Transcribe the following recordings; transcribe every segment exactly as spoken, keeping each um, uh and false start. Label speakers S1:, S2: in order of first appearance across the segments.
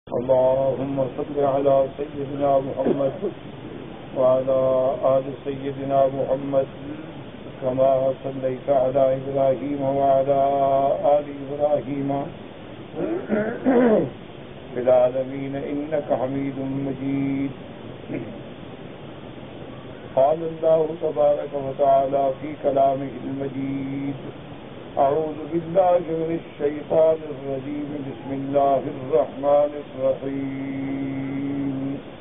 S1: اللهم صل على سيدنا محمد وعلى آل سيدنا محمد كما صليت على إبراهيم وعلى آل إبراهيم في العالمين إنك حميد مجيد. قال الله تبارك وتعالى في كلامه المجيد: أعوذ بالله من الشيطان الرجيم بسم الله الرحمن الرحيم.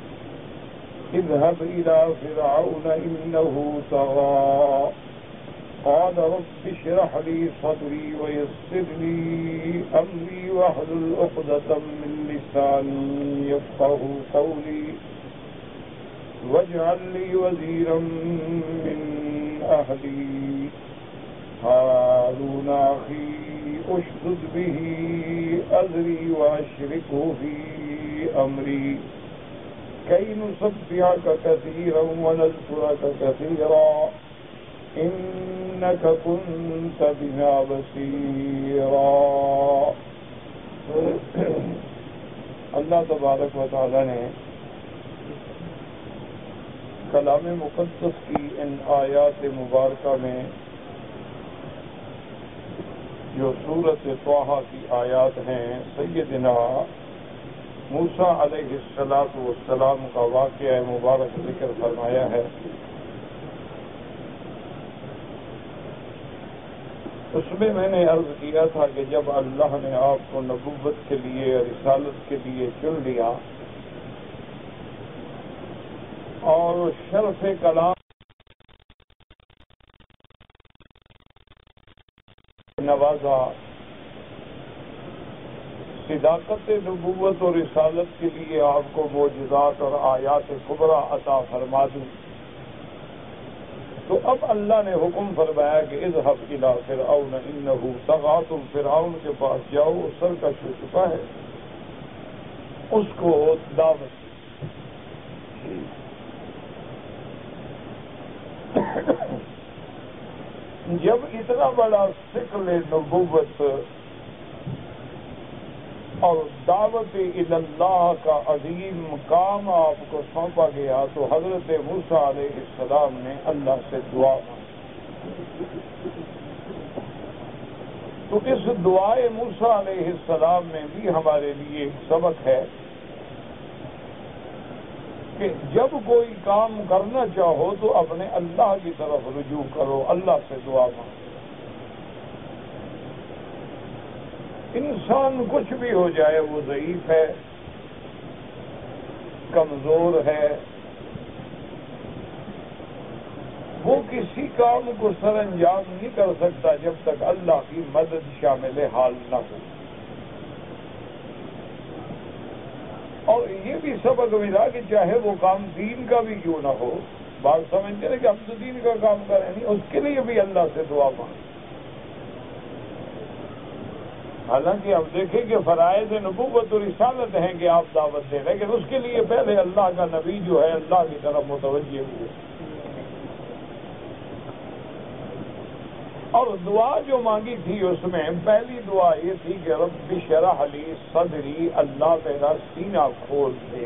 S1: اذهب إلى فرعون إنه طغى قال رب اشرح لي صدري ويسر لي أمري واحلل عقدة من لساني يفقهوا قولي واجعل لي وزيرا من أهلي هارون أخي أشدد به أزري وأشركه في أمري كي نسبحك كثيرا ونذكرك كثيرا إنك كنت بنا بصيرا. اللہ تبارک و تعالی نے کلام مقدس کی ان آیات مبارکہ میں جو سورۃ طٰہٰ کی آیات ہیں سیدنا موسیٰ علیہ الصلاۃ والسلام کا واقعہ مبارک ذکر فرمایا ہے. اس میں میں نے عرض کیا تھا کہ جب اللہ نے آپ کو نبوت کے لیے رسالت کے لیے چن لیا اور شرف کلام نوازا، صداقت نبوت اور رسالت کے لیے آپ کو معجزات اور آیات کبریٰ عطا فرما دی، تو اب اللہ نے حکم فرمایا کہ اذهب الى فرعون انه طغى، تم فرعون کے پاس جاؤ، وہ سرکش ہو چکا ہے، اس کو دعوت. جب اتنا بڑا ثقل نبوت اور دعوت اللہ کا عظیم کام آپ کو سونپا گیا تو حضرت موسیٰ علیہ السلام نے اللہ سے دعا مانگی. تو اس دعائے موسیٰ علیہ السلام میں بھی ہمارے لیے ایک سبق ہے کہ جب کوئی کام کرنا چاہو تو اپنے اللہ کی طرف رجوع کرو، اللہ سے دعا مانگو. انسان کچھ بھی ہو جائے، وہ ضعیف ہے، کمزور ہے، وہ کسی کام کو سر انجام نہیں کر سکتا جب تک اللہ کی مدد شامل حال نہ ہو. اور یہ بھی سبق ملا کہ چاہے وہ کام دین کا بھی کیوں نہ ہو، بات سمجھتے ہیں کہ ہم تو دین کا کام کریں نہیں، اس کے لیے بھی اللہ سے دعا مانگیں. حالانکہ اب دیکھیں کہ فرائض نبوت و رسالت ہیں کہ آپ دعوت دیں، لیکن اس کے لیے پہلے اللہ کا نبی جو ہے اللہ کی طرف متوجہ ہوئے. اور دعا جو مانگی تھی اس میں پہلی دعا یہ تھی کہ رب اشرح لی صدری، اللہ میرا سینہ کھول دے.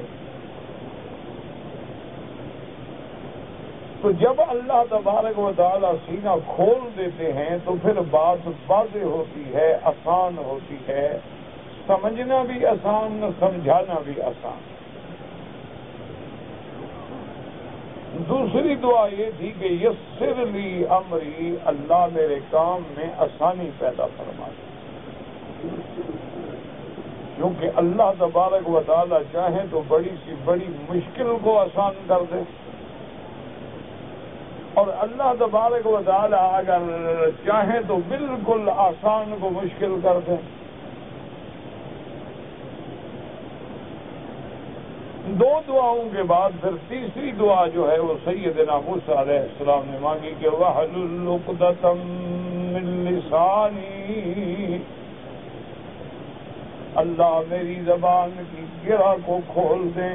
S1: تو جب اللہ تبارک و تعالی سینہ کھول دیتے ہیں تو پھر بات واضح ہوتی ہے، آسان ہوتی ہے، سمجھنا بھی آسان، سمجھانا بھی آسان. دوسری دعا یہ تھی کہ یسر لی امری، اللہ میرے کام میں آسانی پیدا فرما دے. کیونکہ اللہ تبارک و تعالی چاہیں تو بڑی سی بڑی مشکل کو آسان کر دے، اور اللہ تبارک و تعالی اگر چاہیں تو بالکل آسان کو مشکل کر دیں. دو دعاؤں کے بعد پھر تیسری دعا جو ہے وہ سیدنا موسیٰ علیہ السلام نے مانگی کہ وَاحْلُلْ عُقْدَةً مِّن لِّسَانِي، اللہ میری زبان کی گرہ کو کھول دیں.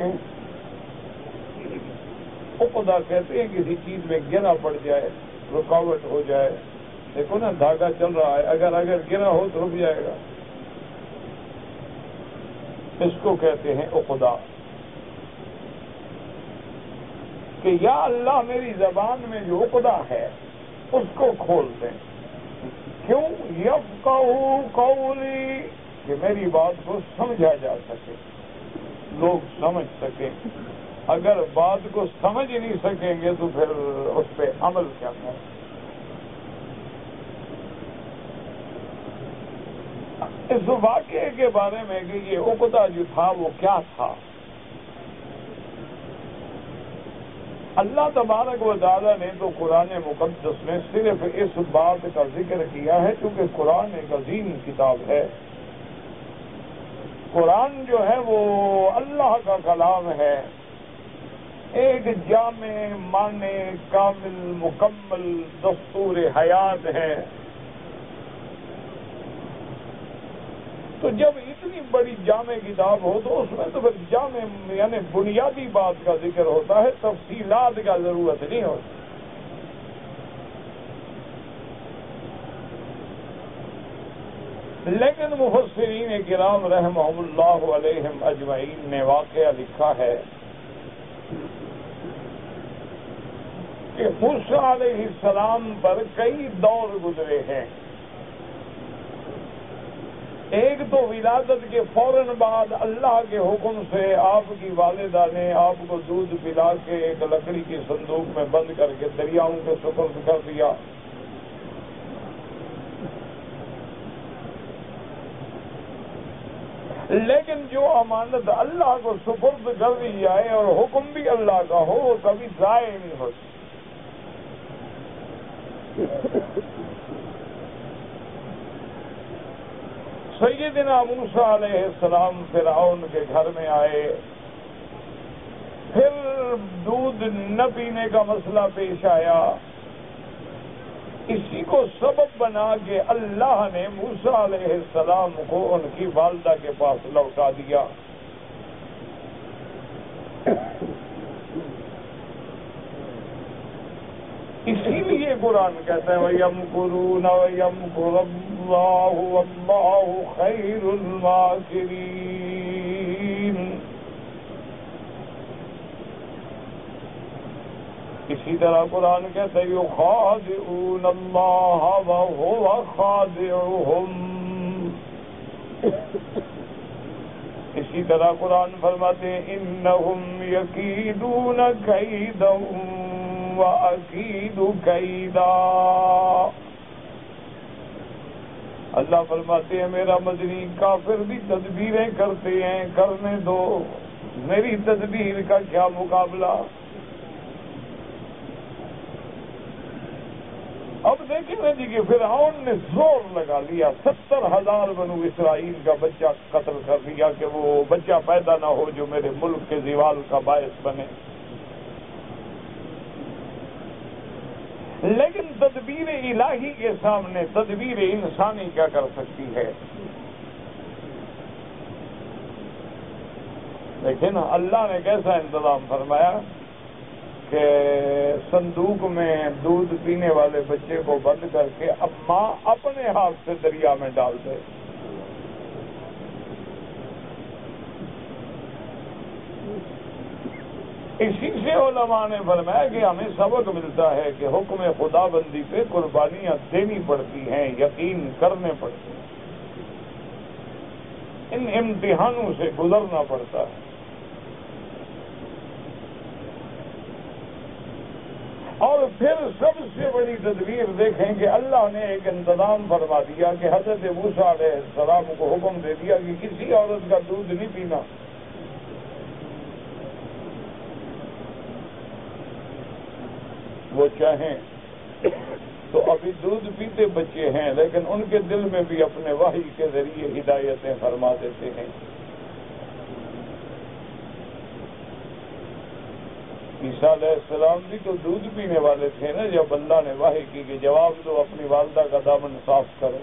S1: عقدہ کہتے ہیں کسی چیز میں گرہ پڑ جائے، رکاوٹ ہو جائے. دیکھو نا دھاگا چل رہا ہے، اگر اگر گرہ ہو تو رک جائے گا. اس کو کہتے ہیں عقدہ، کہ یا اللہ میری زبان میں جو عقدہ ہے اس کو کھول دیں. کیوں؟ یفقہوا قولی، کہ میری بات کو سمجھا جا سکے، لوگ سمجھ سکیں. اگر بات کو سمجھ نہیں سکیں گے تو پھر اس پہ عمل کیا کریں؟ اس واقعے کے بارے میں کہ یہ عقدہ جو تھا وہ کیا تھا، اللہ تبارک و تعالیٰ نے تو قرآن مقدس میں صرف اس بات کا ذکر کیا ہے، کیونکہ قرآن ایک عظیم کتاب ہے. قرآن جو ہے وہ اللہ کا کلام ہے، ایک جامع معنی کامل مکمل دستور حیات ہے. تو جب اتنی بڑی جامع کتاب ہو تو اس میں تو پھر جامع یعنی بنیادی بات کا ذکر ہوتا ہے، تفصیلات کا ضرورت نہیں ہوتی. لیکن مفسرین کرام رحمہم اللہ علیہم اجمعین نے واقعہ لکھا ہے کہ موسیٰ علیہ السلام پر کئی دور گزرے ہیں. ایک تو ولادت کے فوراً بعد اللہ کے حکم سے آپ کی والدہ نے آپ کو دودھ پلا کے ایک لکڑی کی صندوق میں بند کر کے دریاؤں کے سپرد کر دیا. لیکن جو امانت اللہ کو سپرد کر دی جائے اور حکم بھی اللہ کا ہو وہ کبھی ضائع نہیں ہوتی. سیدنا موسیٰ علیہ السلام فرعون کے گھر میں آئے، پھر دودھ نہ پینے کا مسئلہ پیش آیا. اسی کو سبب بنا کے اللہ نے موسیٰ علیہ السلام کو ان کی والدہ کے پاس لوٹا دیا. اسی لیے قرآن کہتا ہے وَيَمْكُرُونَ وَيَمْكُرُ اللَّهُ وَاللَّهُ خَيْرُ الْمَاكِرِينَ. اسی طرح قرآن کہتا ہے يُخَادِعُونَ اللَّهَ وَهُوَ خَادِعُهُمْ. اسی طرح قرآن فرماتے ہیں إِنَّهُمْ يَكِيدُونَ كَيْدًا وَأَكِيدُ كَيْدًا. اللہ فرماتے ہیں میرا مدنی کافر بھی تدبیریں کرتے ہیں، کرنے دو، میری تدبیر کا کیا مقابلہ. اب دیکھیں نا جی کہ فرعون نے زور لگا لیا، ستر ہزار بنو اسرائیل کا بچہ قتل کر دیا کہ وہ بچہ پیدا نہ ہو جو میرے ملک کے زوال کا باعث بنے. لیکن تدبیر الہی کے سامنے تدبیر انسانی کیا کر سکتی ہے؟ دیکھیں نا اللہ نے کیسا انتظام فرمایا کہ صندوق میں دودھ پینے والے بچے کو بند کر کے اب ماں اپنے ہاتھ سے دریا میں ڈال دے. اسی سے علماء نے فرمایا کہ ہمیں سبق ملتا ہے کہ حکم خدا بندی پہ قربانیاں دینی پڑتی ہیں، یقین کرنے پڑتے ہیں، ان امتحانوں سے گزرنا پڑتا ہے. اور پھر سب سے بڑی تدبیر دیکھیں کہ اللہ نے ایک انتظام فرما دیا کہ حضرت موسیٰ علیہ السلام کو حکم دے دیا کہ کسی عورت کا دودھ نہیں پینا. وہ چاہیں تو ابھی دودھ پیتے بچے ہیں لیکن ان کے دل میں بھی اپنے وحی کے ذریعے ہدایتیں فرما دیتے ہیں. عیسیٰ علیہ السلام بھی تو دودھ پینے والے تھے نا، جب اللہ نے وحی کی کہ جواب دو اپنی والدہ کا دامن صاف کرو.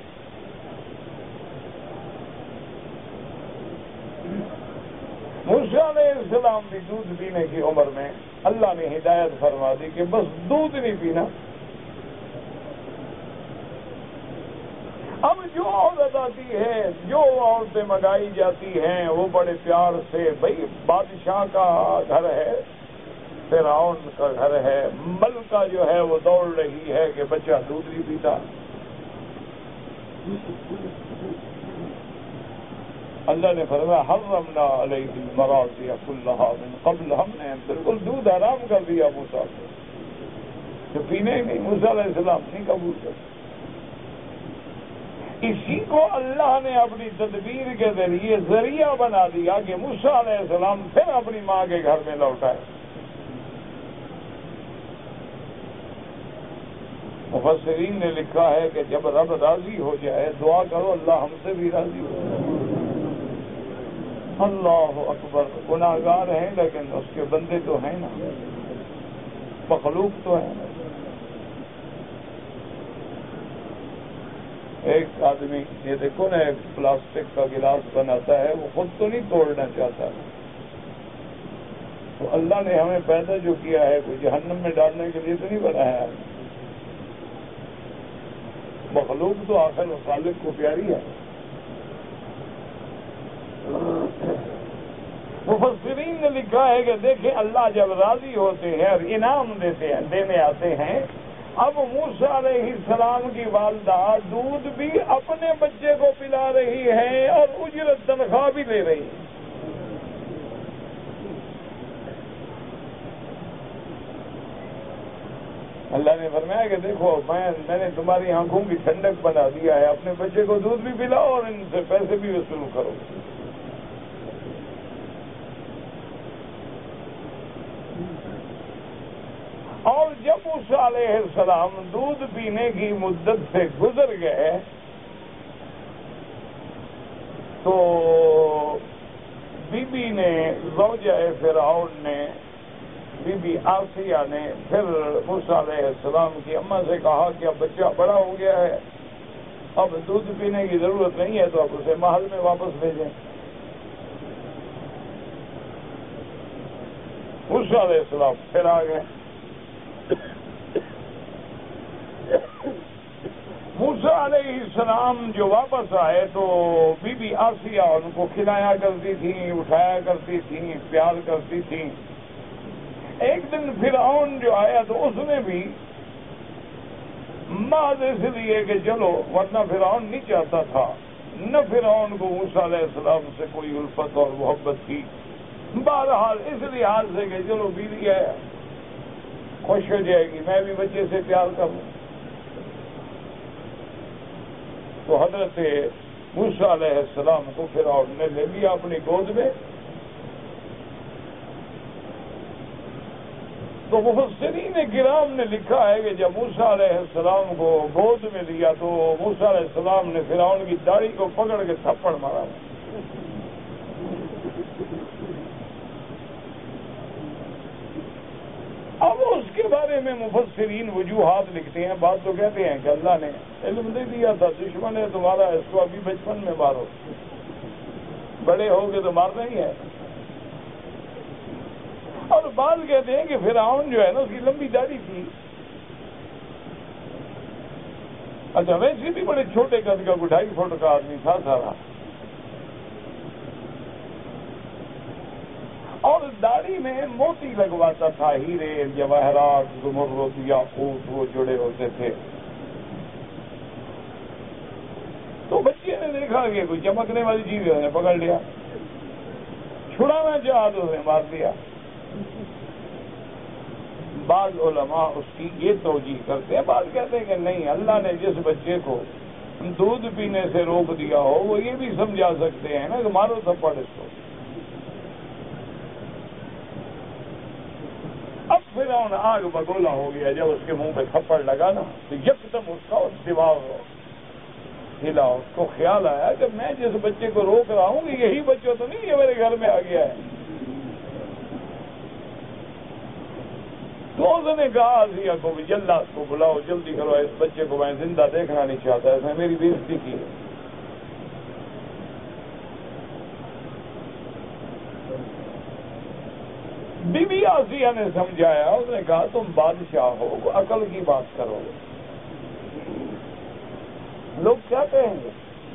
S1: موسیٰ علیہ السلام بھی دودھ پینے کی عمر میں اللہ نے ہدایت فرما دی کہ بس دودھ نہیں پینا. اب جو عورت آتی ہے، جو عورتیں منگائی جاتی ہیں وہ بڑے پیار سے، بھئی بادشاہ کا گھر ہے، فرعون کا گھر ہے، ملکہ جو ہے وہ دوڑ رہی ہے کہ بچہ دودھ نہیں پیتا۔ اللہ نے فرمایا حرمنا علیہ المراضع کلھا من قبل، ہم نے بالکل دودھ حرام کر دیا موسیٰ کو، جو پینے ہی نہیں، موسیٰ علیہ السلام نہیں قبول کرتے۔ اسی کو اللہ نے اپنی تدبیر کے ذریعے ذریعہ بنا دیا کہ موسیٰ علیہ السلام پھر اپنی ماں کے گھر میں لوٹائے۔ مفسرین نے لکھا ہے کہ جب رب راضی ہو جائے دعا کرو اللہ ہم سے بھی راضی ہو جائے۔ اللہ اکبر، گناہگار ہیں لیکن اس کے بندے تو ہیں نا، مخلوق تو ہیں نا۔ ایک آدمی یہ دیکھو نا، ایک پلاسٹک کا گلاس بناتا ہے، وہ خود تو نہیں توڑنا چاہتا، تو اللہ نے ہمیں پیدا جو کیا ہے کوئی جہنم میں ڈالنے کے لیے تو نہیں بنایا ہے۔ مخلوق تو آخر و خالق کو پیاری ہے۔ مفسرین نے لکھا ہے کہ دیکھیں اللہ جب راضی ہوتے ہیں اور انعام دیتے ہیں، دینے آتے ہیں، اب موسیٰ علیہ السلام کی والدہ دودھ بھی اپنے بچے کو پلا رہی ہے اور اجرت تنخواہ بھی لے رہی ہے۔ اللہ نے فرمایا کہ دیکھو میں میں نے تمہاری آنکھوں کی ٹھنڈک بنا دیا ہے، اپنے بچے کو دودھ بھی پلاؤ اور ان سے پیسے بھی وصول کرو۔ اور جب موسیٰ علیہ السلام دودھ پینے کی مدت سے گزر گئے تو بی بی نے، زوجہ فرعون نے، بی بی آسیہ نے پھر موسیٰ علیہ السلام کی اماں سے کہا کہ اب بچہ بڑا ہو گیا ہے، اب دودھ پینے کی ضرورت نہیں ہے، تو اب اسے محل میں واپس بھیجیں۔ موسیٰ علیہ السلام پھر آ گئے۔ موسیٰ علیہ السلام جو واپس آئے تو بی بی آسیہ ان کو کھلایا کرتی تھیں، اٹھایا کرتی تھیں، پیار کرتی تھیں۔ ایک دن فرعون جو آیا تو اس نے بھی محض اس لیے کہ چلو، ورنہ فرعون نہیں چاہتا تھا، نہ فرعون کو موسیٰ علیہ السلام سے کوئی الفت اور محبت کی، بہرحال اس لحاظ سے کہ چلو بیوی ہے خوش ہو جائے گی، میں بھی بچے سے پیار کروں، تو حضرت موسیٰ علیہ السلام کو فرعون نے لے لیا اپنی گود میں۔ تو مفسرین کرام نے لکھا ہے کہ جب موسیٰ علیہ السلام کو گود میں لیا تو موسیٰ علیہ السلام نے فرعون کی داڑھی کو پکڑ کے تھپڑ مارا۔ اب اس کے بارے میں مفسرین وجوہات لکھتے ہیں، بات تو کہتے ہیں کہ اللہ نے علم دے دیا تھا، دشمن ہے تمہارا، اس کو ابھی بچپن میں مارو، بڑے ہو گے تو مارنا ہی ہے۔ اور بعض کہتے ہیں کہ فرعون جو ہے نا اس کی لمبی داڑھی تھی، اچھا ویسے بھی بڑے چھوٹے قد کا، ڈھائی فٹ کا آدمی تھا سارا، اور داڑھی میں موتی لگواتا تھا، ہیرے جواہرات زمرد یاقوت وہ جڑے ہوتے تھے۔ تو بچے نے دیکھا کہ کوئی چمکنے والی چیز ہے، پکڑ لیا، چھڑانا چاہا تو اسے مار دیا۔ بعض علماء اس کی یہ توجیہ کرتے ہیں، بعض کہتے ہیں کہ نہیں، اللہ نے جس بچے کو دودھ پینے سے روک دیا ہو وہ یہ بھی سمجھا سکتے ہیں نا کہ مارو تھپڑ اس کو۔ اب فرعون آگ بگولا ہو گیا، جب اس کے منہ پہ تھپڑ لگا نا تو یکدم اس کا دماغ ہلا، اس کو خیال آیا کہ میں جس بچے کو روک رہا ہوں یہی بچہ تو نہیں یہ میرے گھر میں آ گیا ہے۔ تو اس نے کہا آسیہ کو جلد کو بلاؤ، جلدی کرو، اس بچے کو میں زندہ دیکھنا نہیں چاہتا، اس نے میری بے عزتی کی ہے۔ بی بی آسیہ نے سمجھایا، اس نے کہا تم بادشاہ ہو، عقل کی بات کرو، لوگ کیا کہیں گے؟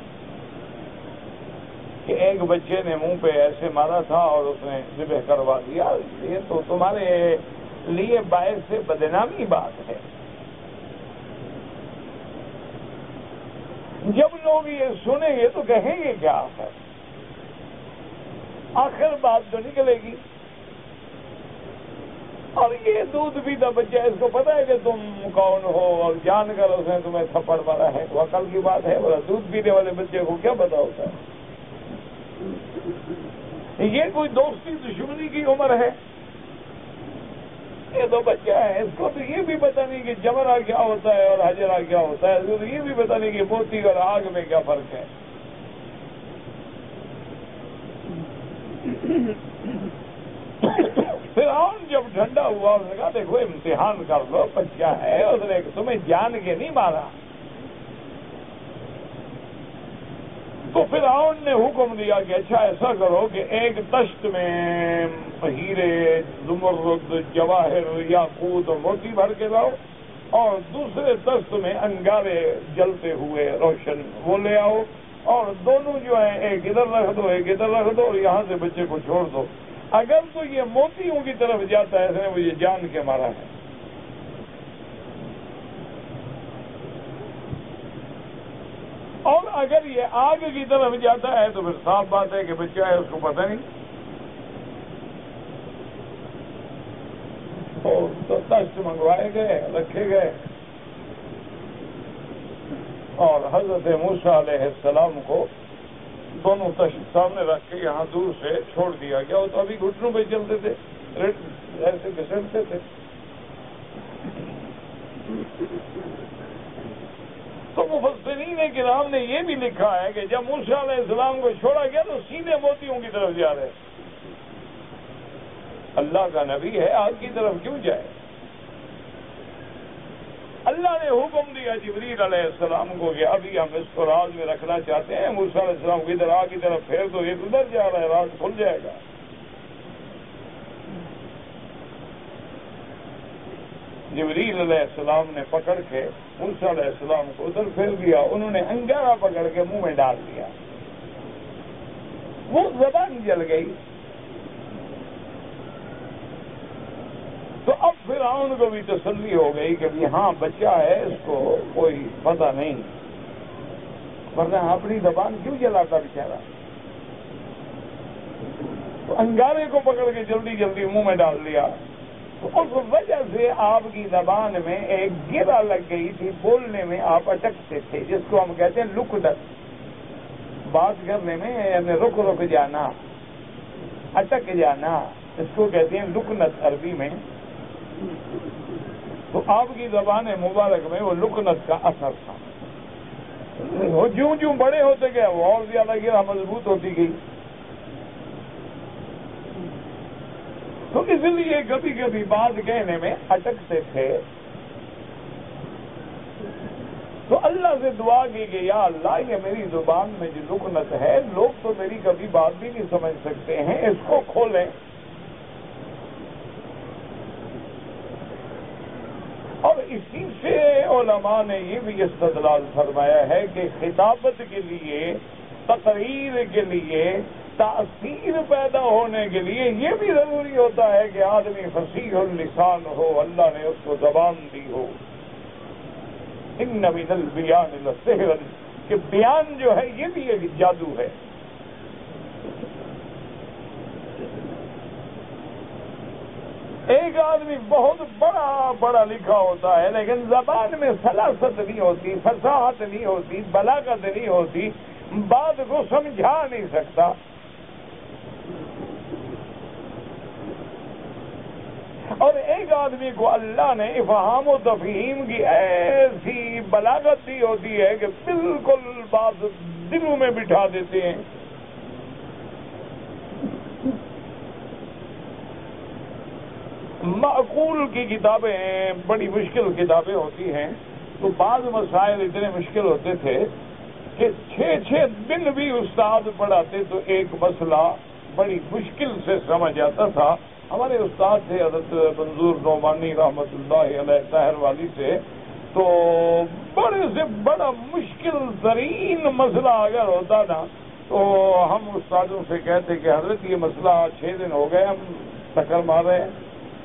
S1: کہ ایک بچے نے منہ پہ ایسے مارا تھا اور اس نے ذبح کروا دیا، یہ تو تمہارے لیے باعث بدنامی بات ہے۔ جب لوگ یہ سنیں گے تو کہیں گے کیا آخر آخر بات تو نکلے گی۔ اور یہ دودھ پیتا بچہ، اس کو پتا ہے کہ تم کون ہو اور جان کر اس نے تمہیں تھپڑ مارا ہے، وہ عقل کی بات ہے؟ بولا دودھ پینے والے بچے کو کیا پتا ہوتا ہے؟ یہ کوئی دوستی دشمنی کی عمر ہے؟ یہ تو بچہ ہے، اس کو تو یہ بھی پتا نہیں کہ جمرہ کیا ہوتا ہے اور حجرہ کیا ہوتا ہے، اس کو تو یہ بھی پتا نہیں کہ موتی اور آگ میں کیا فرق ہے۔ فرعون جب ٹھنڈا ہوا اس نے کہا دیکھو امتحان کر لو، بچہ ہے، اس نے تمہیں جان کے نہیں مارا۔ تو فرعون نے حکم دیا کہ اچھا ایسا کرو کہ ایک تشت میں ہیرے، زمرد، جواہر، یاقوت اور موتی بھر کے لاؤ، اور دوسرے تشت میں انگارے جلتے ہوئے روشن وہ لے آؤ، اور دونوں جو ہیں ایک ادھر رکھ دو ایک ادھر رکھ دو، اور یہاں سے بچے کو چھوڑ دو۔ اگر تو یہ موتیوں کی طرف جاتا ہے اس نے مجھے جان کے مارا ہے، اور اگر یہ آگ کی طرف جاتا ہے تو پھر صاف بات ہے کہ بچہ ہے، اس کو پتہ نہیں۔ تو تشت منگوائے گئے، رکھے گئے، اور حضرت موسیٰ علیہ السلام کو دونوں تشت سامنے رکھ کے یہاں دور سے چھوڑ دیا گیا۔ وہ تو ابھی گھٹنوں پہ چلتے تھے، ایسے گھسٹتے تھے۔ تو مفسرین کرام نے یہ بھی لکھا ہے کہ جب موسیٰ علیہ السلام کو چھوڑا گیا تو سیدھے موتیوں کی طرف جا رہے۔ اللہ کا نبی ہے، آگ کی طرف کیوں جائے؟ اللہ نے حکم دیا جبریل علیہ السلام کو کہ ابھی ہم اس کو راز میں رکھنا چاہتے ہیں، موسیٰ علیہ السلام کو ادھر آگ کی طرف پھیر دو، یہ ادھر جا رہا ہے، راز کھل جائے گا۔ جبریل علیہ السلام نے پکڑ کے موسیٰ علیہ السلام کو ادھر پھیر دیا، انہوں نے انگارہ پکڑ کے منہ میں ڈال دیا، وہ زبان جل گئی۔ تو اب فرعون کو بھی تسلی ہو گئی کہ ہاں بچہ ہے، اس کو کوئی پتہ نہیں، ورنہ اپنی زبان کیوں جلاتا بیچارہ؟ تو انگارے کو پکڑ کے جلدی جلدی منہ میں ڈال دیا۔ تو اس وجہ سے آپ کی زبان میں ایک گرہ لگ گئی تھی، بولنے میں آپ اٹکتے تھے، جس کو ہم کہتے ہیں لکدت، بات کرنے میں یعنی رک رک جانا، اٹک جانا، اس کو کہتے ہیں لکنت عربی میں۔ تو آپ کی زبان مبارک میں وہ لکنت کا اثر تھا، وہ جوں جوں بڑے ہوتے گئے وہ اور زیادہ گرہ مضبوط ہوتی گئی۔ تو اس لیے کبھی کبھی بات کہنے میں اٹکتے تھے۔ تو اللہ سے دعا کی کہ یا اللہ یہ میری زبان میں جو لکنت ہے، لوگ تو میری کبھی بات بھی نہیں سمجھ سکتے ہیں، اس کو کھولیں۔ اور اسی سے علماء نے یہ بھی استدلال فرمایا ہے کہ خطابت کے لیے، تقریر کے لیے، تاثیر پیدا ہونے کے لیے یہ بھی ضروری ہوتا ہے کہ آدمی فصیح اللسان ہو، اللہ نے اس کو زبان دی ہو۔ ان من البیان لسحر، کہ بیان جو ہے یہ بھی ایک جادو ہے۔ ایک آدمی بہت بڑا بڑا لکھا ہوتا ہے لیکن زبان میں سلاست نہیں ہوتی، فصاحت نہیں ہوتی، بلاغت نہیں ہوتی، بات کو سمجھا نہیں سکتا۔ اور ایک آدمی کو اللہ نے افہام و تفہیم کی ایسی بلاغت دی ہوتی ہے کہ بالکل بات دلوں میں بٹھا دیتے ہیں۔ معقول کی کتابیں بڑی مشکل کتابیں ہوتی ہیں، تو بعض مسائل اتنے مشکل ہوتے تھے کہ چھ چھ دن بھی استاد پڑھاتے تو ایک مسئلہ بڑی مشکل سے سمجھ آتا تھا۔ ہمارے استاد تھے حضرت منظور نعمانی رحمۃ اللہ علیہ طاہر والی سے، تو بڑے سے بڑا مشکل ترین مسئلہ اگر ہوتا نا تو ہم استادوں سے کہتے کہ حضرت یہ مسئلہ چھ دن ہو گئے ہم ٹکر مار رہے ہیں.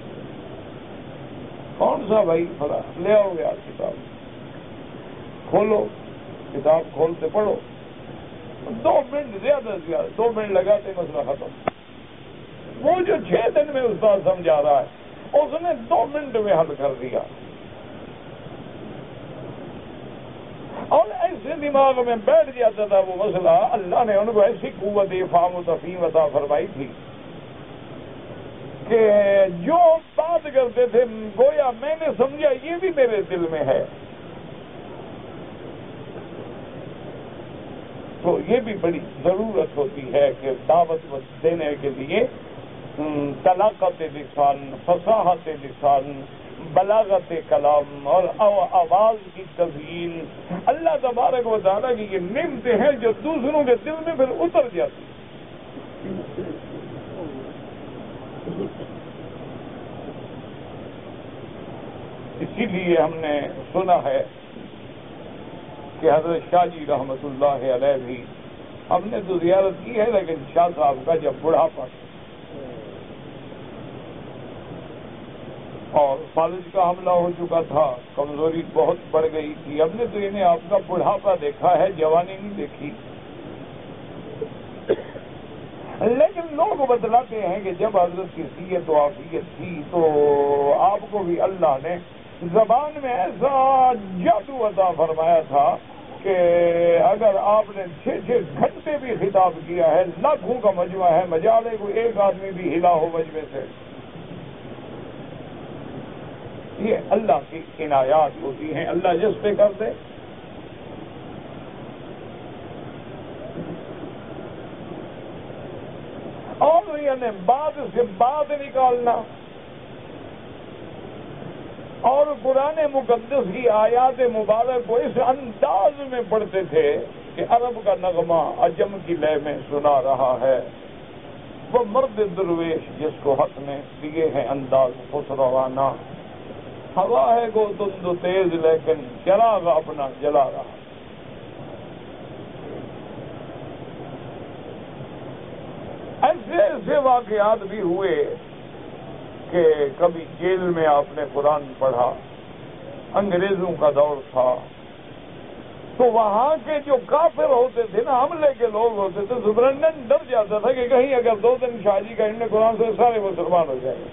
S1: کون سا بھائی پڑا لے آؤ گے آپ کتاب کھولو, کتاب کھولتے پڑھو, دو منٹ زیادہ سے زیادہ دو منٹ لگاتے مسئلہ ختم. وہ جو چھ دن میں استاد سمجھا رہا ہے اس نے دو منٹ میں حل کر دیا. اور ایسے دماغ میں بیٹھ جاتا تھا وہ مسئلہ. اللہ نے ان کو ایسی قوت فہم و تفہیم عطا فرمائی تھی کہ جو بات کرتے تھے گویا میں نے سمجھا یہ بھی میرے دل میں ہے. تو یہ بھی بڑی ضرورت ہوتی ہے کہ دعوت دینے کے لیے طلاقت لسان, فصاحت لسان, بلاغت کلام اور آواز کی تزئین. اللہ تبارک و تعالیٰ کی یہ نعمتیں ہیں جو دوسروں کے دل میں پھر اتر جاتی. اسی لیے ہم نے سنا ہے کہ حضرت شاہ جی رحمت اللہ علیہ بھی, ہم نے تو زیارت کی ہے لیکن شاہ صاحب کا جب بڑھاپا اور فالج کا حملہ ہو چکا تھا, کمزوری بہت بڑھ گئی تھی. ہم نے تو انہیں آپ کا بڑھاپا دیکھا ہے, جوانی نہیں دیکھی. لیکن لوگ بتلاتے ہیں کہ جب حضرت کی صحت و عافیت تھی تو آپ کو بھی اللہ نے زبان میں ایسا جادو عطا فرمایا تھا کہ اگر آپ نے چھ چھ گھنٹے بھی خطاب کیا ہے, لاکھوں کا مجمع ہے, مجالے کو ایک آدمی بھی ہلا ہو مجمع سے. یہ اللہ کی عنایات ہوتی ہیں, اللہ جس پہ کر دے. اور یعنی بعد سے بعد نکالنا. اور قرآن مقدس کی آیات مبارک کو اس انداز میں پڑھتے تھے کہ عرب کا نغمہ عجم کی لے میں سنا رہا ہے. وہ مرد درویش جس کو حق نے دیے ہیں انداز خسروانہ. ہوا ہے گو تند تیز لیکن چراغ اپنا جلا رہا. ایسے ایسے واقعات بھی ہوئے کہ کبھی جیل میں آپ نے قرآن پڑھا, انگریزوں کا دور تھا, تو وہاں کے جو کافر ہوتے تھے نا, حملے کے لوگ ہوتے تھے, سپرنٹینڈنٹ ڈر جاتا تھا کہ کہیں اگر دو دن شاہ جی کا ان نے قرآن سے سارے مسلمان ہو جائیں.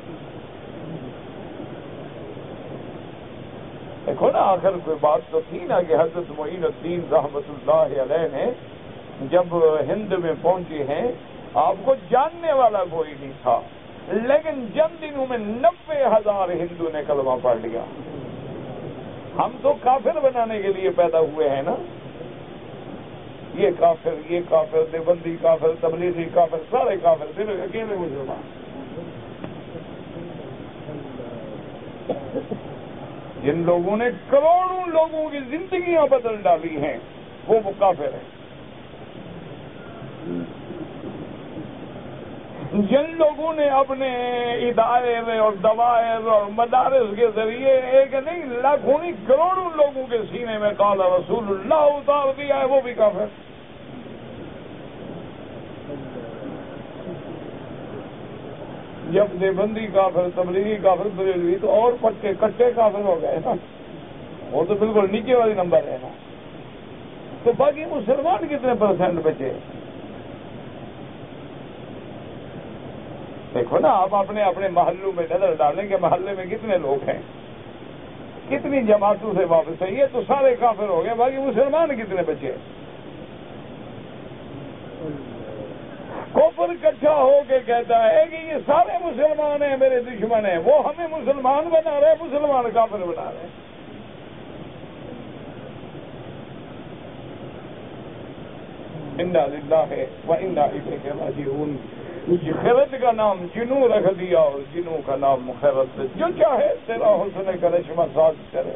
S1: دیکھو نا آخر کوئی بات تو تھی نا کہ حضرت معین الدین رحمت اللہ علیہ نے جب ہند میں پہنچے ہیں, آپ کو جاننے والا کوئی نہیں تھا, لیکن چند دنوں میں نبے ہزار ہندو نے کلمہ پڑھ لیا. ہم تو کافر بنانے کے لیے پیدا ہوئے ہیں نا, یہ کافر, یہ کافر, دیوبندی کافر, تبلیغی کافر, سارے کافر, صرف اکیلے مسلمان. جن لوگوں نے کروڑوں لوگوں کی زندگیاں بدل ڈالی ہیں وہ وہ کافر ہیں. جن لوگوں نے اپنے ادارے میں اور دوائر اور مدارس کے ذریعے ایک نہیں لاکھوں نہیں کروڑوں لوگوں کے سینے میں قال رسول اللہ اتار دیا ہے وہ بھی کافر. جب دیوبندی کافر, تبلیغی کافر, بریلوی تو اور پٹے کٹے کافر ہو گئے نا, وہ تو بالکل نیچے والی نمبر ہے نا. تو باقی مسلمان کتنے پرسنٹ بچے؟ دیکھو نا آپ اپنے اپنے محلوں میں نظر ڈالیں کہ محلے میں کتنے لوگ ہیں, کتنی جماعتوں سے واپس ہے. یہ تو سارے کافر ہو گئے, باقی مسلمان کتنے بچے؟ کفر اکٹھا ہو کے کہتا ہے کہ یہ سارے مسلمان ہیں میرے دشمن ہیں, وہ ہمیں مسلمان بنا رہے, مسلمان کافر بنا رہے. انا للہ و انا الیہ راجعون. خیرت کا نام جنوں رکھ دیا اور جنوں کا نام خیرت سے, جو چاہے تیرا حسن کرشمہ ساز کرے.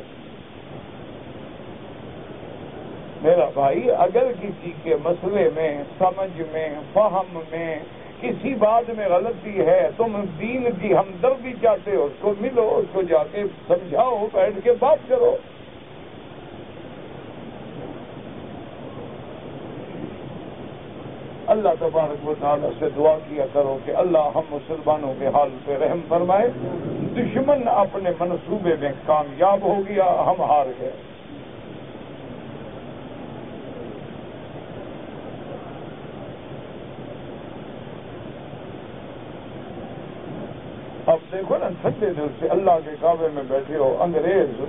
S1: میرا بھائی اگر کسی کے مسئلے میں, سمجھ میں, فہم میں, کسی بات میں غلطی ہے, تم دین کی ہمدردی چاہتے ہو, اس کو ملو, اس کو جا کے سمجھاؤ, بیٹھ کے بات کرو. اللہ تبارک و تعالیٰ سے دعا کیا کرو کہ اللہ ہم مسلمانوں کے حال پہ رحم فرمائے. دشمن اپنے منصوبے میں کامیاب ہو گیا، ہم ہار گئے. اب دیکھو نا، ٹھنڈے دل سے اللہ کے کعبے میں بیٹھے ہو. انگریز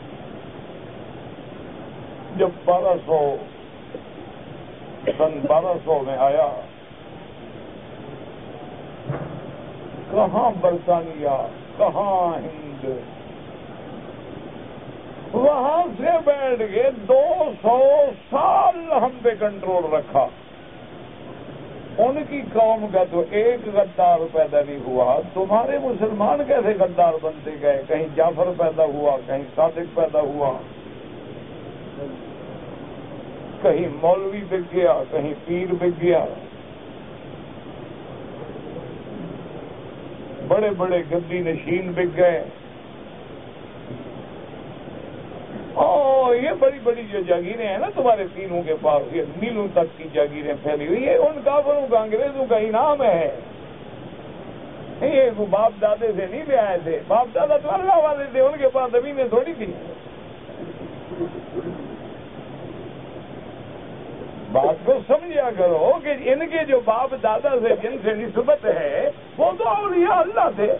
S1: جب بارہ سو سن بارہ سو میں آیا، کہاں برطانیہ، کہاں ہند، وہاں سے بیٹھ کے دو سو سال ہم پہ کنٹرول رکھا. ان کی قوم کا تو ایک غدار پیدا نہیں ہوا. تمہارے مسلمان کیسے غدار بنتے گئے؟ کہیں جعفر پیدا ہوا، کہیں صادق پیدا ہوا، کہیں مولوی بک گیا، کہیں پیر بک گیا. بڑے بڑے گدی نشین بک گئے. او یہ بڑی بڑی جو جاگیریں ہیں نا تمہارے تینوں کے پاس، یہ میلوں تک کی جاگیریں پھیلی ہوئی، یہ ان کافروں کا، انگریزوں کا انعام ہے. یہ باپ دادے سے نہیں لے آئے تھے. باپ دادا تو اللہ والے تھے، ان کے پاس زمینیں تھوڑی تھی. بات کو سمجھا کرو کہ ان کے جو باپ دادا سے جن سے نسبت ہے وہ تو اولیاء اللہ تھے،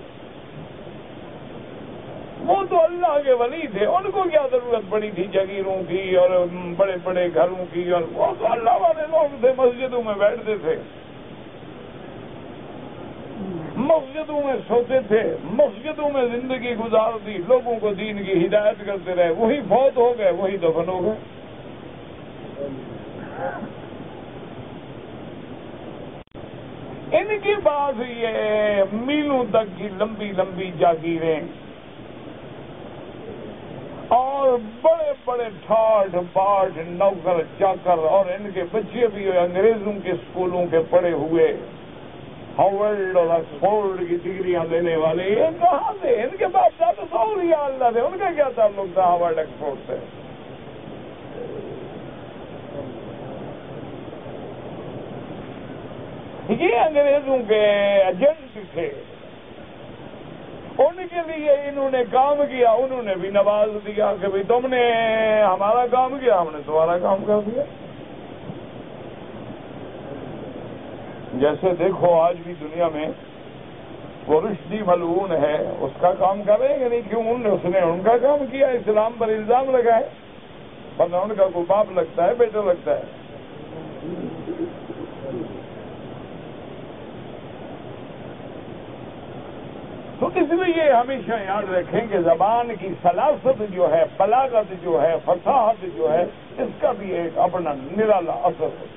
S1: وہ تو اللہ کے ولی تھے. ان کو کیا ضرورت پڑی تھی جاگیروں کی اور بڑے بڑے گھروں کی؟ اور وہ تو اللہ والے لوگ تھے، مسجدوں میں بیٹھتے تھے، مسجدوں میں سوتے تھے، مسجدوں میں زندگی گزار دی، لوگوں کو دین کی ہدایت کرتے رہے. وہی فوت ہو گئے، وہی دفن ہو گئے. ان کی بات یہ میلوں تک کی لمبی لمبی جاگیریں اور بڑے بڑے ٹھاٹ باٹ نوکر چاکر، اور ان کے بچے بھی انگریزوں کے اسکولوں کے پڑھے ہوئے، ہارورڈ اور آکسفورڈ کی ڈگریاں لینے والے. یہ کہاں سے؟ ان کے باپ دادا تو اولیاء اللہ تھے. ان کا کیا تعلق تھا ہارورڈ آکسفورڈ سے؟ یہ انگریزوں کے ایجنٹ تھے. ان کے لیے انہوں نے کام کیا، انہوں نے بھی نواز دیا کہ بھئی تم نے ہمارا کام کیا، ہم نے تمہارا کام کر دیا. جیسے دیکھو آج بھی دنیا میں وہ رشدی ملعون ہے، اس کا کام کریں گے نہیں؟ کیوں؟ ان نے اس نے ان کا کام کیا، اسلام پر الزام لگائے، ورنہ ان کا کوئی باپ لگتا ہے، بیٹا لگتا ہے. تو اس لیے ہمیشہ یاد رکھیں کہ زبان کی سلاست جو ہے، بلاغت جو ہے، فصاحت جو ہے، اس کا بھی ایک اپنا نرالا اثر ہے.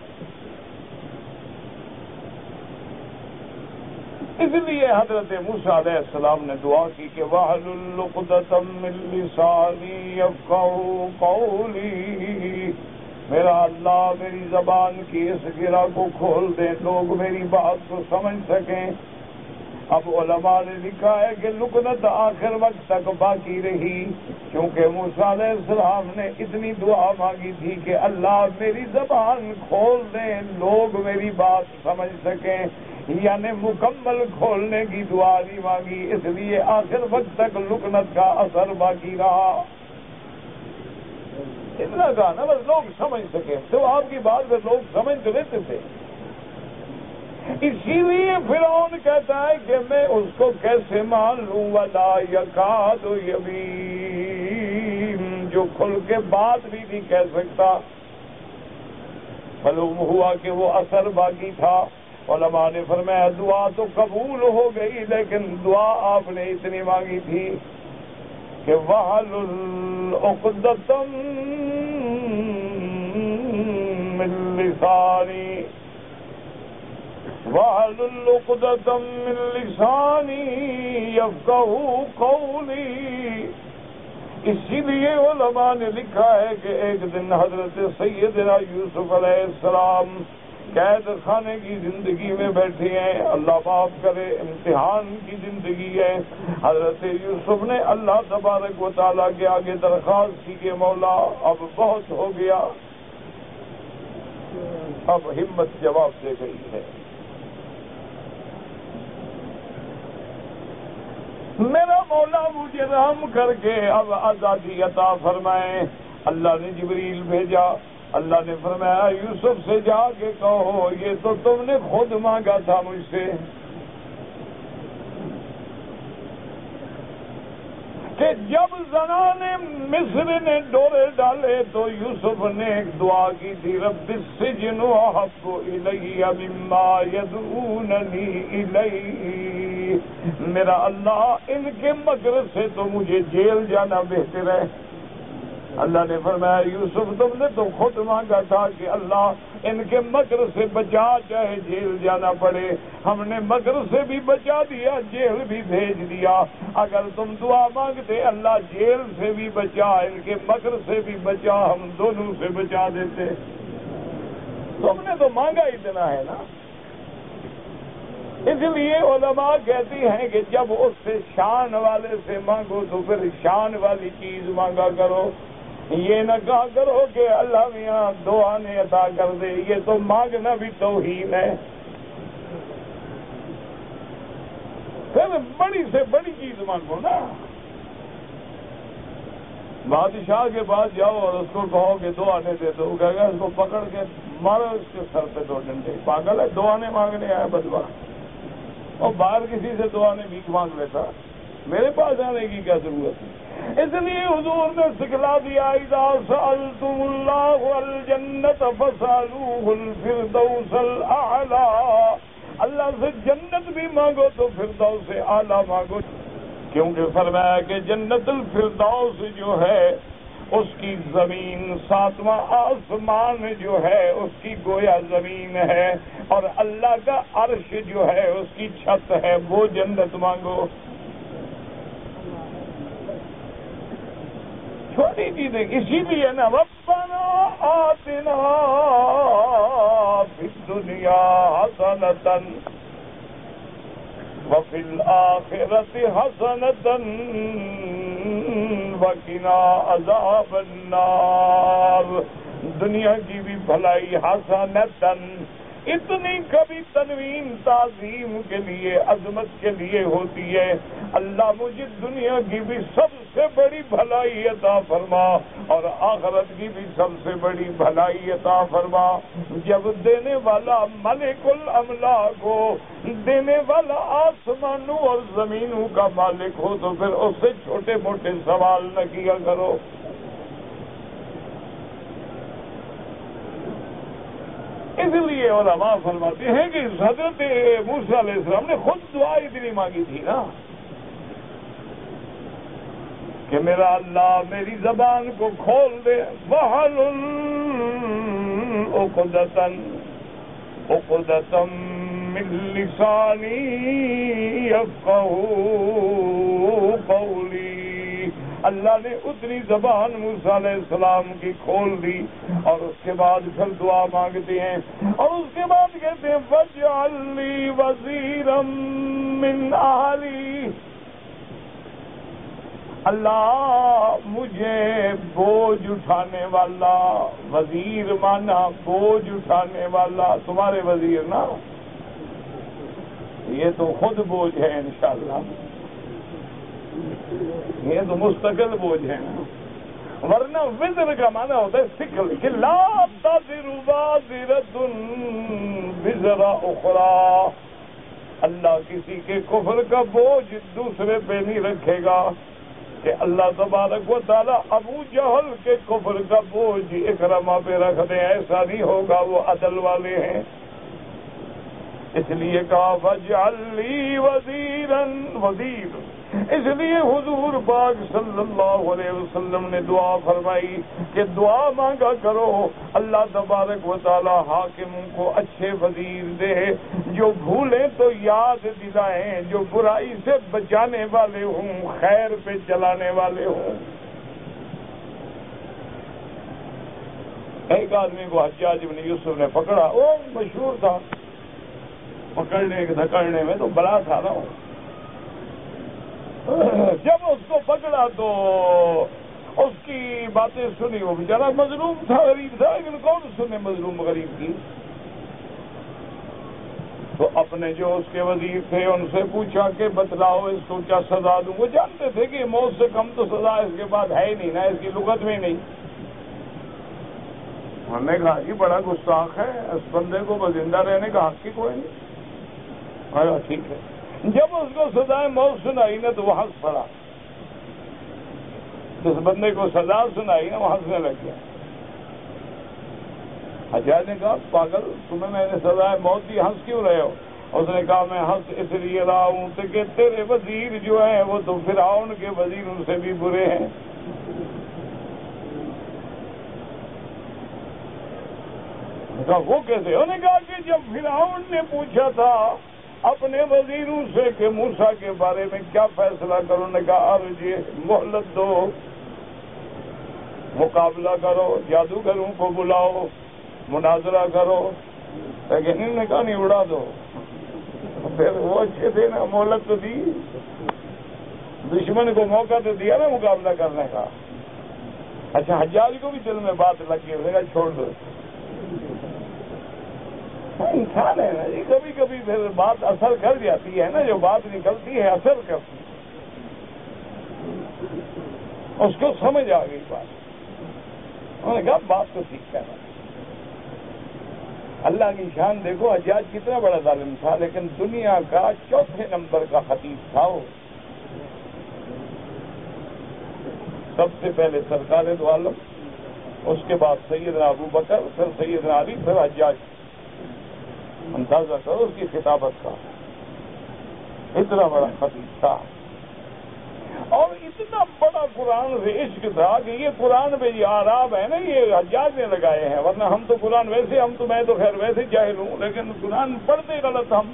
S1: اس لیے حضرت موسیٰ علیہ السلام نے دعا کی کہ وَاحْلُلْ عُقْدَةً مِّن لِّسَانِي يَفْقَهُوا قَوْلِي. میرا اللہ میری زبان کی اس گرہ کو کھول دیں، لوگ میری بات کو سمجھ سکیں. اب علماء نے لکھا ہے کہ لکنت آخر وقت تک باقی رہی، کیونکہ موسیٰ علیہ السلام نے اتنی دعا مانگی تھی کہ اللہ میری زبان کھول دیں، لوگ میری بات سمجھ سکیں. یعنی مکمل کھولنے کی دعا نہیں مانگی، اس لیے آخر وقت تک لکنت کا اثر باقی رہا. اتنا کہا نا بس لوگ سمجھ سکیں، تو آپ کی بات سے لوگ سمجھ تو لیتے تھے. اسی لیے فرعون کہتا ہے کہ میں اس کو کیسے مان لوں، ولا یکاد یبین، جو کھل کے بات بھی نہیں کہہ سکتا. معلوم ہوا کہ وہ اثر باقی تھا. علماء نے فرمایا دعا تو قبول ہو گئی، لیکن دعا آپ نے اتنی مانگی تھی کہ وَاحْلُلْ عُقْدَةً مِّن لِّسَانِي وَاحْلُلْ عُقْدَةً مِّن لِّسَانِي يَفْقَهُوا قَوْلِي. اسی لیے علماء نے لکھا ہے کہ ایک دن حضرت سیدنا یوسف علیہ السلام قید خانے کی زندگی میں بیٹھے ہیں. اللہ معاف کرے، امتحان کی زندگی ہے. حضرت یوسف نے اللہ تبارک و تعالیٰ کے آگے درخواست کی کہ مولا اب بہت ہو گیا، اب ہمت جواب دے گئی ہے. میرا مولا مجھے رحم کر کے اب آزادی عطا فرمائے. اللہ نے جبریل بھیجا. اللہ نے فرمایا یوسف سے جا کے کہو یہ تو تم نے خود مانگا تھا مجھ سے کہ جب زنان مصر نے ڈورے ڈالے تو یوسف نے ایک دعا کی تھی رب السجن احب الی مما یدعوننی الیہ. میرا اللہ ان کے مکر سے تو مجھے جیل جانا بہتر ہے. اللہ نے فرمایا یوسف تم نے تو خود مانگا تھا کہ اللہ ان کے مکر سے بچا چاہے جیل جانا پڑے. ہم نے مکر سے بھی بچا دیا جیل بھی بھیج دیا. اگر تم دعا مانگتے اللہ جیل سے بھی بچا ان کے مکر سے بھی بچا ہم دونوں سے بچا دیتے. تم نے تو مانگا ہی دینا ہے نا. اس لیے علماء کہتی ہیں کہ جب اس سے شان والے سے مانگو تو پھر شان والی چیز مانگا کرو. یہ نہ کہا کرو کہ اللہ میاں دعا نے عطا کر دے. یہ تو مانگنا بھی توہین ہے. پھر بڑی سے بڑی چیز مانگو نا. بادشاہ کے پاس جاؤ اور اس کو کہو کہ دو آنے دے دو. کہے گا اس کو پکڑ کے مارو اس کے سر پہ دو ڈنڈے. پاگل ہے دو آنے مانگنے آیا بدوا. اور باہر کسی سے دو آنے بھیک مانگ لیتا. میرے پاس آنے کی کیا ضرورت ہے. اس لیے حضور نے سکھلا دیا اذا سألتم اللہ الجنت فسألوہ الفردوس الاعلی. اللہ سے جنت بھی مانگو تو فردوس اعلیٰ مانگو. کیونکہ فرمایا کہ جنت الفردوس جو ہے اس کی زمین ساتواں آسمان جو ہے اس کی گویا زمین ہے اور اللہ کا عرش جو ہے اس کی چھت ہے. وہ جنت مانگو. چھوٹی چیزیں اسی لیے نا ربنا آتنا فی الدنیا حسنۃ وفی الآخرۃ حسنۃ وقنا عذاب النار. دنیا کی بھی بھلائی حسنۃ اتنی کبھی تنوین تعظیم کے لیے عظمت کے لیے ہوتی ہے. اللہ مجھے دنیا کی بھی سب سے بڑی بھلائی عطا فرما اور آخرت کی بھی سب سے بڑی بھلائی عطا فرما. جب دینے والا ملک الاملاک ہو دینے والا آسمانوں اور زمینوں کا مالک ہو تو پھر اس سے چھوٹے موٹے سوال نہ کیا کرو. اس لیے علماء فرماتے ہیں کہ حضرت موسیٰ علیہ السلام نے خود دعا اتنی مانگی تھی نا کہ میرا اللہ میری زبان کو کھول دے. وَحْلُلْ عُقْدَةً عُقْدَةً مِّن لِّسَانِي يَفْقَهُوا قَوْلِي. اللہ نے اتنی زبان موسیٰ علیہ السلام کی کھول دی اور اس کے بعد پھر دعا مانگتے ہیں اور اس کے بعد کہتے ہیں وَاجْعَل لِّي وَزِيرًا مِّنْ أَهْلِي. اللہ مجھے بوجھ اٹھانے والا. وزیر مانا بوجھ اٹھانے والا. تمہارے وزیر نا یہ تو خود بوجھ ہے انشاءاللہ. یہ تو مستقل بوجھ ہے ورنہ وزر کا معنی ہوتا ہے سکل کہ لا تزر وازرۃ وزر اخری. اللہ کسی کے کفر کا بوجھ دوسرے پہ نہیں رکھے گا کہ اللہ تبارک و تعالی ابو جہل کے کفر کا بوجھ اکرمہ پہ رکھ دیں. ایسا نہیں ہوگا. وہ عدل والے ہیں. اس لیے کہا فاجعل لی وزیرا وزیر. اس لیے حضور پاک صلی اللہ علیہ وسلم نے دعا فرمائی کہ دعا مانگا کرو اللہ تبارک و تعالی حاکموں کو اچھے وزیر دے جو بھولیں تو یاد دلائیں, جو برائی سے بچانے والے ہوں, خیر پہ چلانے والے ہوں. ایک آدمی کو حجاج بن یوسف نے پکڑا, وہ مشہور تھا پکڑنے دھکڑنے میں, تو بلا تھا نا. جب اس کو پکڑا تو اس کی باتیں سنی. وہ بیچارہ مظلوم تھا, غریب تھا, لیکن کون سنے مظلوم غریب کی. تو اپنے جو اس کے وزیر تھے ان سے پوچھا کہ بتلاؤ اس کو کیا سزا دوں. وہ جانتے تھے کہ موت سے کم تو سزا اس کے بعد ہے ہی نہیں نا, اس کی لغت میں نہیں. انہوں نے کہا جی بڑا گستاخ ہے, اس بندے کو زندہ رہنے کا حق ہی کوئی نہیں. اچھا ٹھیک ہے. جب اس کو سزائے موت سنائی نا تو وہ ہنس پڑا. جس بندے کو سزا سنائی نا وہ ہنسنے لگ گیا. حجاج نے کہا پاگل, تمہیں میں نے سزائے موت دی, ہنس کیوں رہے ہو؟ اس نے کہا میں ہنس اس لیے رہا ہوں کہ تیرے وزیر جو ہیں وہ تو فرعون کے وزیر ان سے بھی برے ہیں. کہا وہ کیسے؟ انہوں نے کہا کہ جب فرعون نے پوچھا تھا اپنے وزیروں سے کہ موسیٰ کے بارے میں کیا فیصلہ کرو, نے کہا ارجع, مہلت دو, مقابلہ کرو, جادوگروں کو بلاؤ, مناظرہ کرو. لیکن انہوں نے کہا نہیں, اڑا دو. پھر وہ اچھے تھے نا, مہلت تو دی, دشمن کو موقع تو دیا نا مقابلہ کرنے کا. اچھا حجاج کو بھی دل میں بات لگ گئی, انہوں نے کہا چھوڑ دو. انسان ہے نا جی, کبھی کبھی پھر بات اثر کر جاتی ہے نا, جو بات نکلتی ہے اثر کرتی ہے. اس کو سمجھ آ گئی بات. انہوں نے کہا بات تو ٹھیک ہے. اللہ کی شان دیکھو, حجاج کتنا بڑا ظالم تھا لیکن دنیا کا چوتھے نمبر کا خطیب تھا. وہ سب سے پہلے سرکار دو عالم, اس کے بعد سیدنا ابو بکر, پھر سیدنا علی, پھر حجاج. اندازہ کرو اس کی خطابت کا, اتنا بڑا خطیب تھا. اور اتنا بڑا قرآن سے عشق تھا کہ یہ قرآن میں یہ آراب ہے نا, یہ حجاج نے لگائے ہیں, ورنہ ہم تو قرآن ویسے, ہم تو میں تو خیر ویسے جاہل ہوں, لیکن قرآن پڑھتے غلط ہم.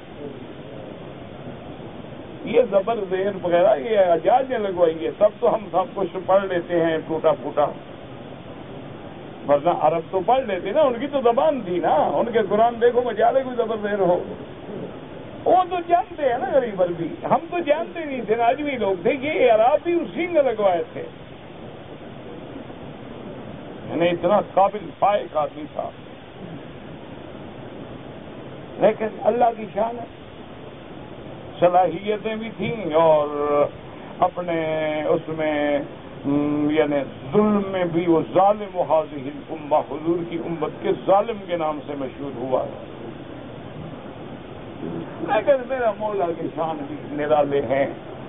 S1: یہ زبر ذہن وغیرہ یہ حجاج نے لگوائی ہے, تب تو ہم سب کچھ پڑھ لیتے ہیں ٹوٹا پھوٹا, ورنہ عرب تو پڑھ لیتے نا, ان کی تو زبان تھی نا. ان کے قرآن دیکھو مجالے کوئی زبر ذہن ہو, وہ تو جانتے ہیں نا غریب عربی, ہم تو جانتے نہیں تھے, آدمی لوگ تھے. یہ عرب بھی اسی نے لگوائے تھے. یعنی اتنا قابل فائق آدمی تھا. لیکن اللہ کی شان ہے, صلاحیتیں بھی تھیں اور اپنے اس میں یعنی ظلم میں بھی وہ ظالم حاضر الامہ, حضور کی امت کے ظالم کے نام سے مشہور ہوا. لیکن میرا مولا کی شان بھی نرالے ہیں.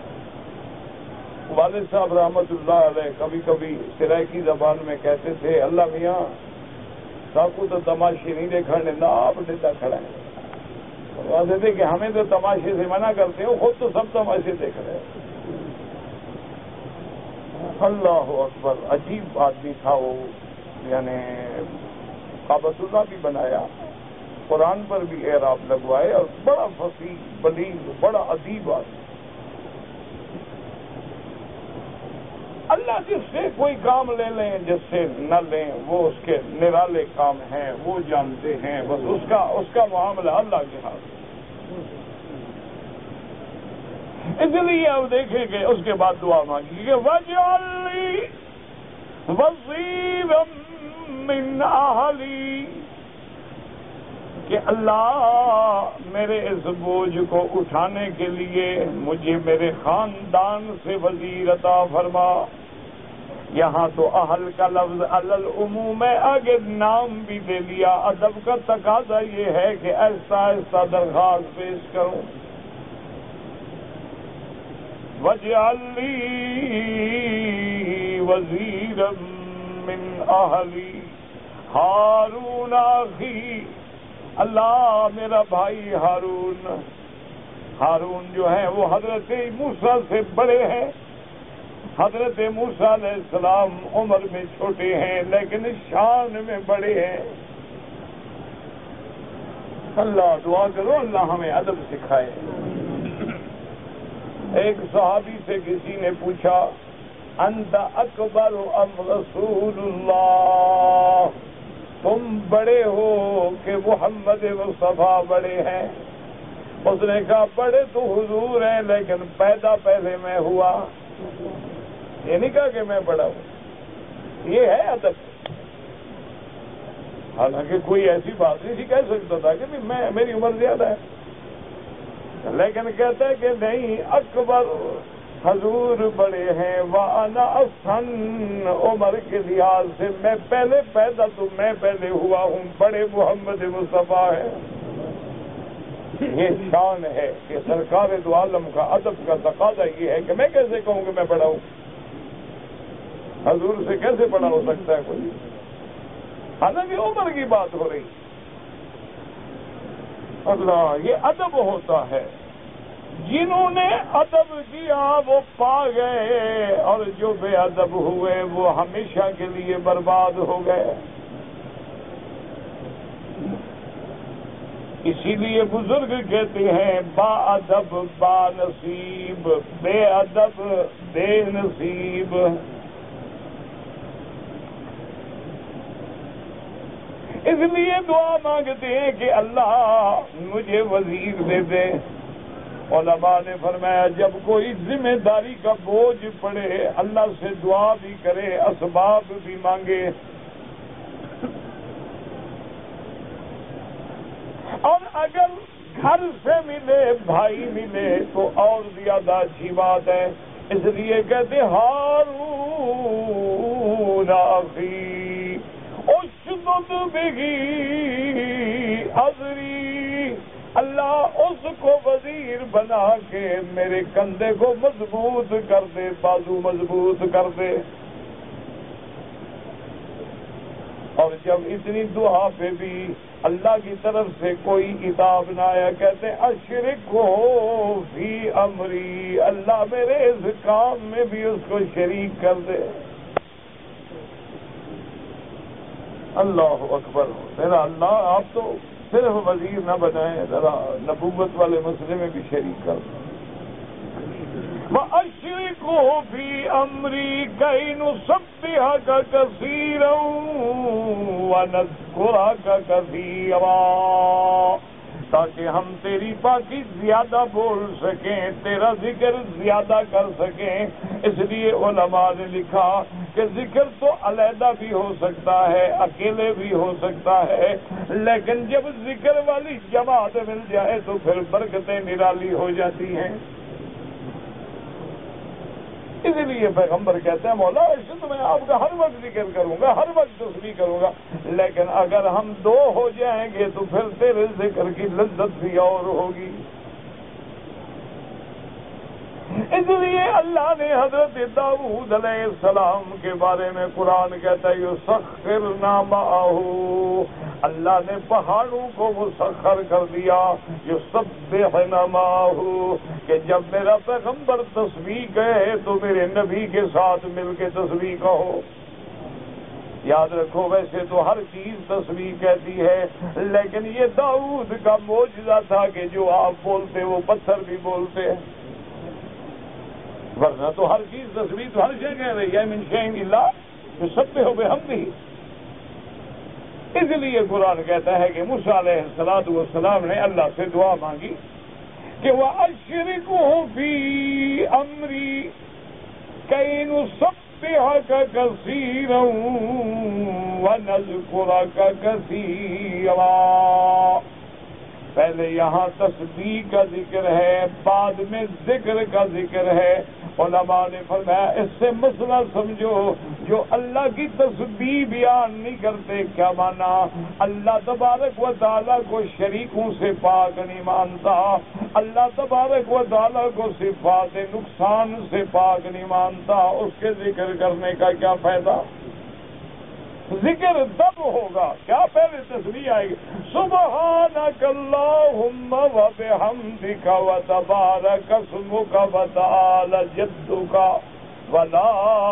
S1: والد صاحب رحمت اللہ علیہ کبھی کبھی سرائکی زبان میں کہتے تھے, اللہ میاں ساکو تو تماشے نہیں دیکھنے نہ آپ دیتا کھڑا ہے. کہتے تھے کہ ہمیں تو تماشے سے منع کرتے ہو, خود تو سب تماشے دیکھ رہے ہیں. اللہ اکبر, عجیب آدمی تھا وہ. یعنی کعبۃ اللہ بھی بنایا, قرآن پر بھی اعراب لگوائے, اور بڑا فصیح, بلیغ, بڑا ادیب آدمی. اللہ جس سے کوئی کام لے لیں, جس سے نہ لیں, وہ اس کے نرالے کام ہیں, وہ جانتے ہیں. بس اس کا اس کا معاملہ اللہ کے ہاتھ. اس لیے اب دیکھیں کہ اس کے بعد دعا مانگی کہ وَاجْعَلْ لِي وَزِيرًا مِّنْ أَهْلِي, کہ اللہ میرے اس بوجھ کو اٹھانے کے لیے مجھے میرے خاندان سے وزیر عطا فرما. یہاں تو اہل کا لفظ علی العموم ہے, آگے نام بھی دے لیا. ادب کا تقاضا یہ ہے کہ ایسا ایسا درخواست پیش کروں. وَاجْعَلْ لِي وَزِيرًا مِّنْ أَهْلِي هَارُونَ أَخِي, اللہ میرا بھائی ہارون, ہارون جو ہیں وہ حضرت موسیٰ سے بڑے ہیں. حضرت موسیٰ علیہ السلام عمر میں چھوٹے ہیں لیکن شان میں بڑے ہیں. اللہ دعا کرو اللہ ہمیں ادب سکھائے. ایک صحابی سے کسی نے پوچھا, انت اکبر ام رسول اللہ, تم بڑے ہو کہ محمد مصطفیٰ بڑے ہیں؟ اس نے کہا بڑے تو حضور ہیں لیکن پیدا پہلے میں ہوا. یہ نہیں کہا کہ میں بڑا ہوں. یہ ہے ادب. حالانکہ کوئی ایسی بات نہیں تھی، کہہ سکتا تھا کہ میں میری عمر زیادہ ہے، لیکن کہتا ہے کہ نہیں، اکبر حضور بڑے ہیں، وَأَنَا أَحْسَنُ عمر کے لحاظ سے میں پہلے پیدا تو میں پہلے ہوا ہوں، بڑے محمد مصطفیٰ ہے۔ یہ شان ہے کہ سرکار دو عالم کا ادب کا تقاضا یہ ہے کہ میں کیسے کہوں کہ میں بڑا ہوں؟ حضور سے کیسے بڑا ہو سکتا ہے کوئی؟ حالانکہ عمر کی بات ہو رہی۔ اللہ، یہ ادب ہوتا ہے، جنہوں نے ادب کیا وہ پا گئے، اور جو بے ادب ہوئے وہ ہمیشہ کے لیے برباد ہو گئے۔ اسی لیے بزرگ کہتے ہیں با ادب با نصیب، بے ادب بے نصیب۔ اس لیے دعا مانگتے ہیں کہ اللہ مجھے وزیر دے دے۔ علماء نے فرمایا جب کوئی ذمہ داری کا بوجھ پڑے اللہ سے دعا بھی کرے، اسباب بھی مانگے، اور اگر گھر سے ملے، بھائی ملے تو اور زیادہ اچھی بات ہے۔ اس لیے کہتے ہارون اخی اشدد بہ اذری، اللہ اس کو وزیر بنا کے میرے کندھے کو مضبوط کر دے، بازو مضبوط کر دے۔ اور جب اتنی دعا پہ بھی اللہ کی طرف سے کوئی عتاب نہ آیا، کہتے اشرکہ فی امری، اللہ میرے اس کام میں بھی اس کو شریک کر دے۔ اللہ اکبر، میرا اللہ آپ تو صرف وزیر نہ بنائیں، ذرا نبوت والے مسئلے میں بھی شریک کر دیں۔ وَأَشْرِكْهُ فِي أَمْرِي كَيْ نُسَبِّحَكَ كَثِيرًا وَنَذْكُرَكَ كَثِيرًا، تاکہ ہم تیری پاکی زیادہ بول سکیں، تیرا ذکر زیادہ کر سکیں۔ اس لیے علماء نے لکھا کہ ذکر تو علیحدہ بھی ہو سکتا ہے، اکیلے بھی ہو سکتا ہے، لیکن جب ذکر والی جماعت مل جائے تو پھر برکتیں نرالی ہو جاتی ہیں۔ اس لیے پیغمبر کہتے ہیں مولا ایسے تو میں آپ کا ہر وقت ذکر کروں گا، ہر وقت تسبیح کروں گا، لیکن اگر ہم دو ہو جائیں گے تو پھر تیرے ذکر کی لذت بھی اور ہوگی۔ اس لیے اللہ نے حضرت داؤد علیہ السلام کے بارے میں قرآن کہتا ہے یسخرنا معہ، اللہ نے پہاڑوں کو مسخر کر دیا، یسبحنا معہ، کہ جب میرا پیغمبر تسبیح کہے تو میرے نبی کے ساتھ مل کے تسبیح کہو۔ یاد رکھو ویسے تو ہر چیز تسبیح کہتی ہے، لیکن یہ داؤد کا معجزہ تھا کہ جو آپ بولتے وہ پتھر بھی بولتے، ورنہ تو ہر چیز تسبیح تو ہر شے کہہ رہی ہے، من شیء الا یسبح بحمدہ۔ اس لیے قرآن کہتا ہے کہ موسیٰ علیہ الصلوۃ والسلام نے اللہ سے دعا مانگی کہ وَأَشْرِكْهُ فِي أَمْرِي كَيْ نُسَبِّحَكَ كَثِيرًا وَنَذْكُرَكَ كَثِيرًا۔ پہلے یہاں تسبیح کا ذکر ہے، بعد میں ذکر کا ذکر ہے۔ علماء نے فرمایا اس سے مسئلہ سمجھو، جو اللہ کی تسبیح بیان نہیں کرتے کیا مانا؟ اللہ تبارک و تعالیٰ کو شریکوں سے پاک نہیں مانتا، اللہ تبارک و تعالیٰ کو صفات نقصان سے پاک نہیں مانتا، اس کے ذکر کرنے کا کیا فائدہ؟ ذکر تب ہوگا کیا پہلے تسبیح آئے گی سبحانک اللہم و بحمدک و تبارک اسمک و تعالی جدک ولا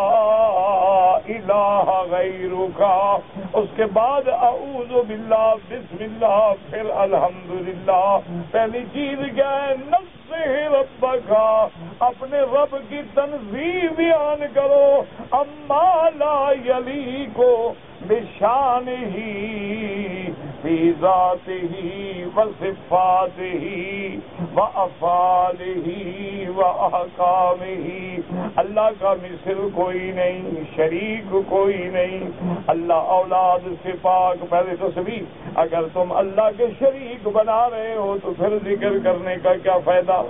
S1: الہ غیرک، اس کے بعد اعوذ باللہ، بسم اللہ، پھر الحمدللہ۔ پہلی چیز کیا ہے؟ نزہ ربک، اپنے رب کی تنزیہ بیان کرو، اما لا یلیق بشانہ فی ذاتہ و صفاتہ و افعالہ وأحکامہ، اللہ کا مثل کوئی نہیں، شریک کوئی نہیں، اللہ اولاد سے پاک۔ پہلے تسبیح، اگر تم اللہ کے شریک بنا رہے ہو تو پھر ذکر کرنے کا کیا فائدہ؟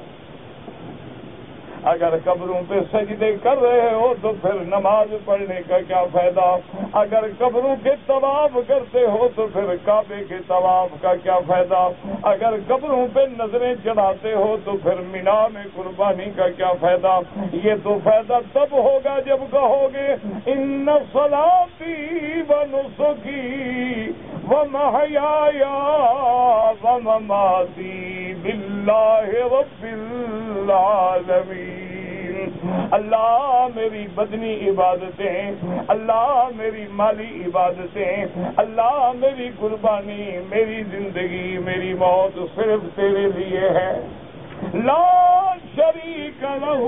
S1: اگر قبروں پہ سجدے کر رہے ہو تو پھر نماز پڑھنے کا کیا فائدہ؟ اگر قبروں کے طواف کرتے ہو تو پھر کعبے کے طواف کا کیا فائدہ؟ اگر قبروں پہ نظریں چڑھاتے ہو تو پھر مینا میں قربانی کا کیا فائدہ؟ یہ تو فائدہ تب ہوگا جب کہو گے ان صلاتی و نسکی و محیایا و مماتی باللہ رب العالمین۔ اللہ میری بدنی عبادتیں، اللہ میری مالی عبادتیں، اللہ میری قربانی، میری زندگی، میری موت صرف تیرے لیے ہے۔ لا شریک لہ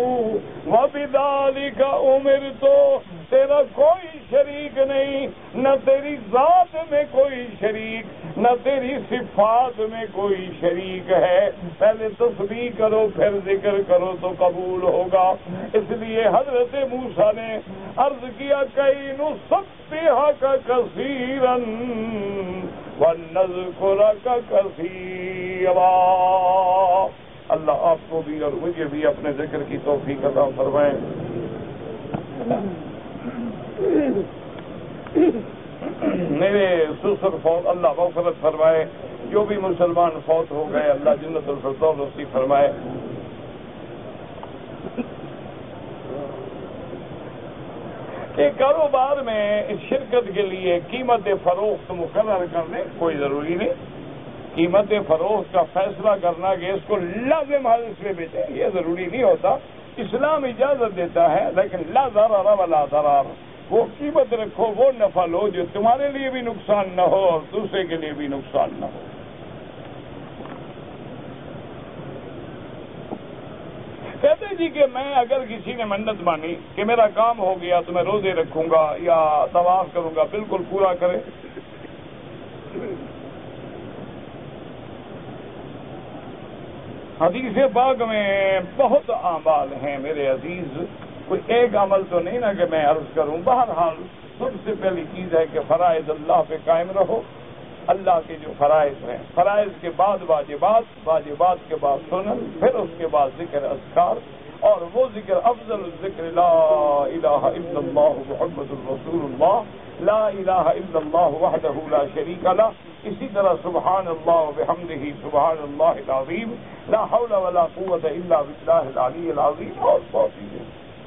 S1: وبذالک امرت، تیرا کوئی شریک نہیں، نہ تیری ذات میں کوئی شریک، نہ تیری صفات میں کوئی شریک ہے۔ پہلے تسبیح کرو پھر ذکر کرو تو قبول ہوگا۔ اس لیے حضرت موسیٰ نے عرض کیا کہ نسبحک کثیرا ونذکرک کثیرا۔ اللہ آپ کو بھی اور مجھے بھی اپنے ذکر کی توفیق عطا فرمائے۔ میرے سسر فوت اللہ مغفرت فرمائے، جو بھی مسلمان فوت ہو گئے اللہ جنت الفردوس نصیب فرمائے۔ کہ کاروبار میں شرکت کے لیے قیمت فروخت مقرر کرنے کوئی ضروری نہیں۔ قیمت فروخت کا فیصلہ کرنا کہ اس کو لازم حالت میں بیچیں یہ ضروری نہیں ہوتا۔ اسلام اجازت دیتا ہے، لیکن لا ضرر ولا ضرار، وہ قیمت رکھو، وہ نفع لو جو تمہارے لیے بھی نقصان نہ ہو اور دوسرے کے لیے بھی نقصان نہ ہو۔ کہتے جی کہ میں اگر کسی نے منت مانی کہ میرا کام ہو گیا تو میں روزے رکھوں گا یا طواف کروں گا، بالکل پورا کرے۔ حدیث پاک میں بہت اعمال ہیں میرے عزیز، کوئی ایک عمل تو نہیں نا کہ میں عرض کروں۔ بہرحال سب سے پہلی چیز ہے کہ فرائض اللہ پہ قائم رہو، اللہ کے جو فرائض ہیں، فرائض کے بعد واجبات، واجبات کے بعد سنن، پھر اس کے بعد ذکر اذکار، اور وہ ذکر افضل الذکر لا الہ الا اللہ محمد الرسول اللہ، لا الہ الا اللہ وحدہ لا شریک لہ۔ اسی طرح سبحان اللہ وبحمدہ سبحان اللہ العظیم، لا حول ولا قوت الا باللہ العلی العظیم، اور بہت چیزیں۔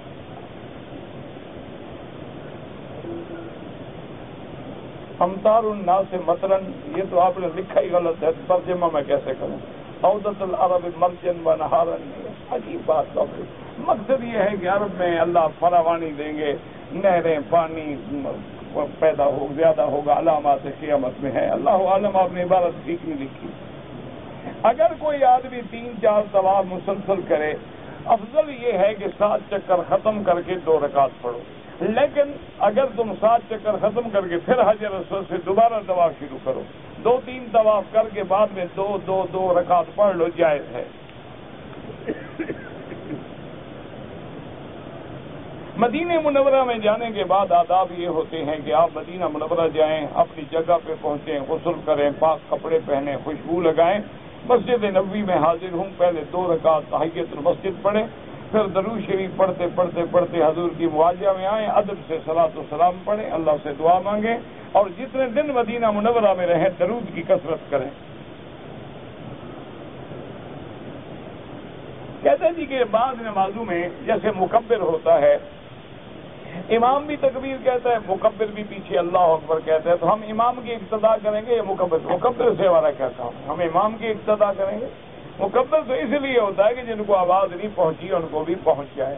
S1: امطار الناس مطرن، یہ تو آپ نے لکھا ہی غلط ہے، ترجمہ میں کیسے کروں؟ عودت العرب مرجن و نہارن، عجیب بات لفظ۔ مقصد یہ ہے کہ عرب میں اللہ فراوانی دیں گے، نہریں، پانی پیدا ہو زیادہ ہوگا، علامات قیامت میں ہے۔ اللہ عالم، آپ نے عبارت ٹھیک نہیں لکھی۔ اگر کوئی آدمی تین چار طواف مسلسل کرے، افضل یہ ہے کہ سات چکر ختم کر کے دو رکعت پڑھو، لیکن اگر تم سات چکر ختم کر کے پھر حجر اسود سے دوبارہ طواف شروع کرو، دو تین طواف کر کے بعد میں دو دو دو رکعت پڑھ لو، جائز ہے۔ مدینہ منورہ میں جانے کے بعد آداب یہ ہوتے ہیں کہ آپ مدینہ منورہ جائیں، اپنی جگہ پہ پہنچیں، غسل کریں، پاک کپڑے پہنیں، خوشبو لگائیں، مسجد نبوی میں حاضر ہوں، پہلے دو رکعت تحیۃ المسجد پڑھیں، پھر درود شریف پڑھتے پڑھتے پڑھتے حضور کی مواجہہ میں آئیں، ادب سے صلاۃ و سلام پڑھیں، اللہ سے دعا مانگیں، اور جتنے دن مدینہ منورہ میں رہیں درود کی کثرت کریں۔ کہتے ہیں جی کہ بعض نمازوں میں جیسے مکبر ہوتا ہے، امام بھی تکبیر کہتا ہے، مکبر بھی پیچھے اللہ اکبر کہتا ہے، تو ہم امام کی اقتدا کریں گے یا مکبر؟ مکبر سے ہمارا کیا کام؟ ہم امام کی اقتدا کریں گے۔ مکبر تو اس لیے ہوتا ہے کہ جن کو آواز نہیں پہنچی ان کو بھی پہنچ جائے۔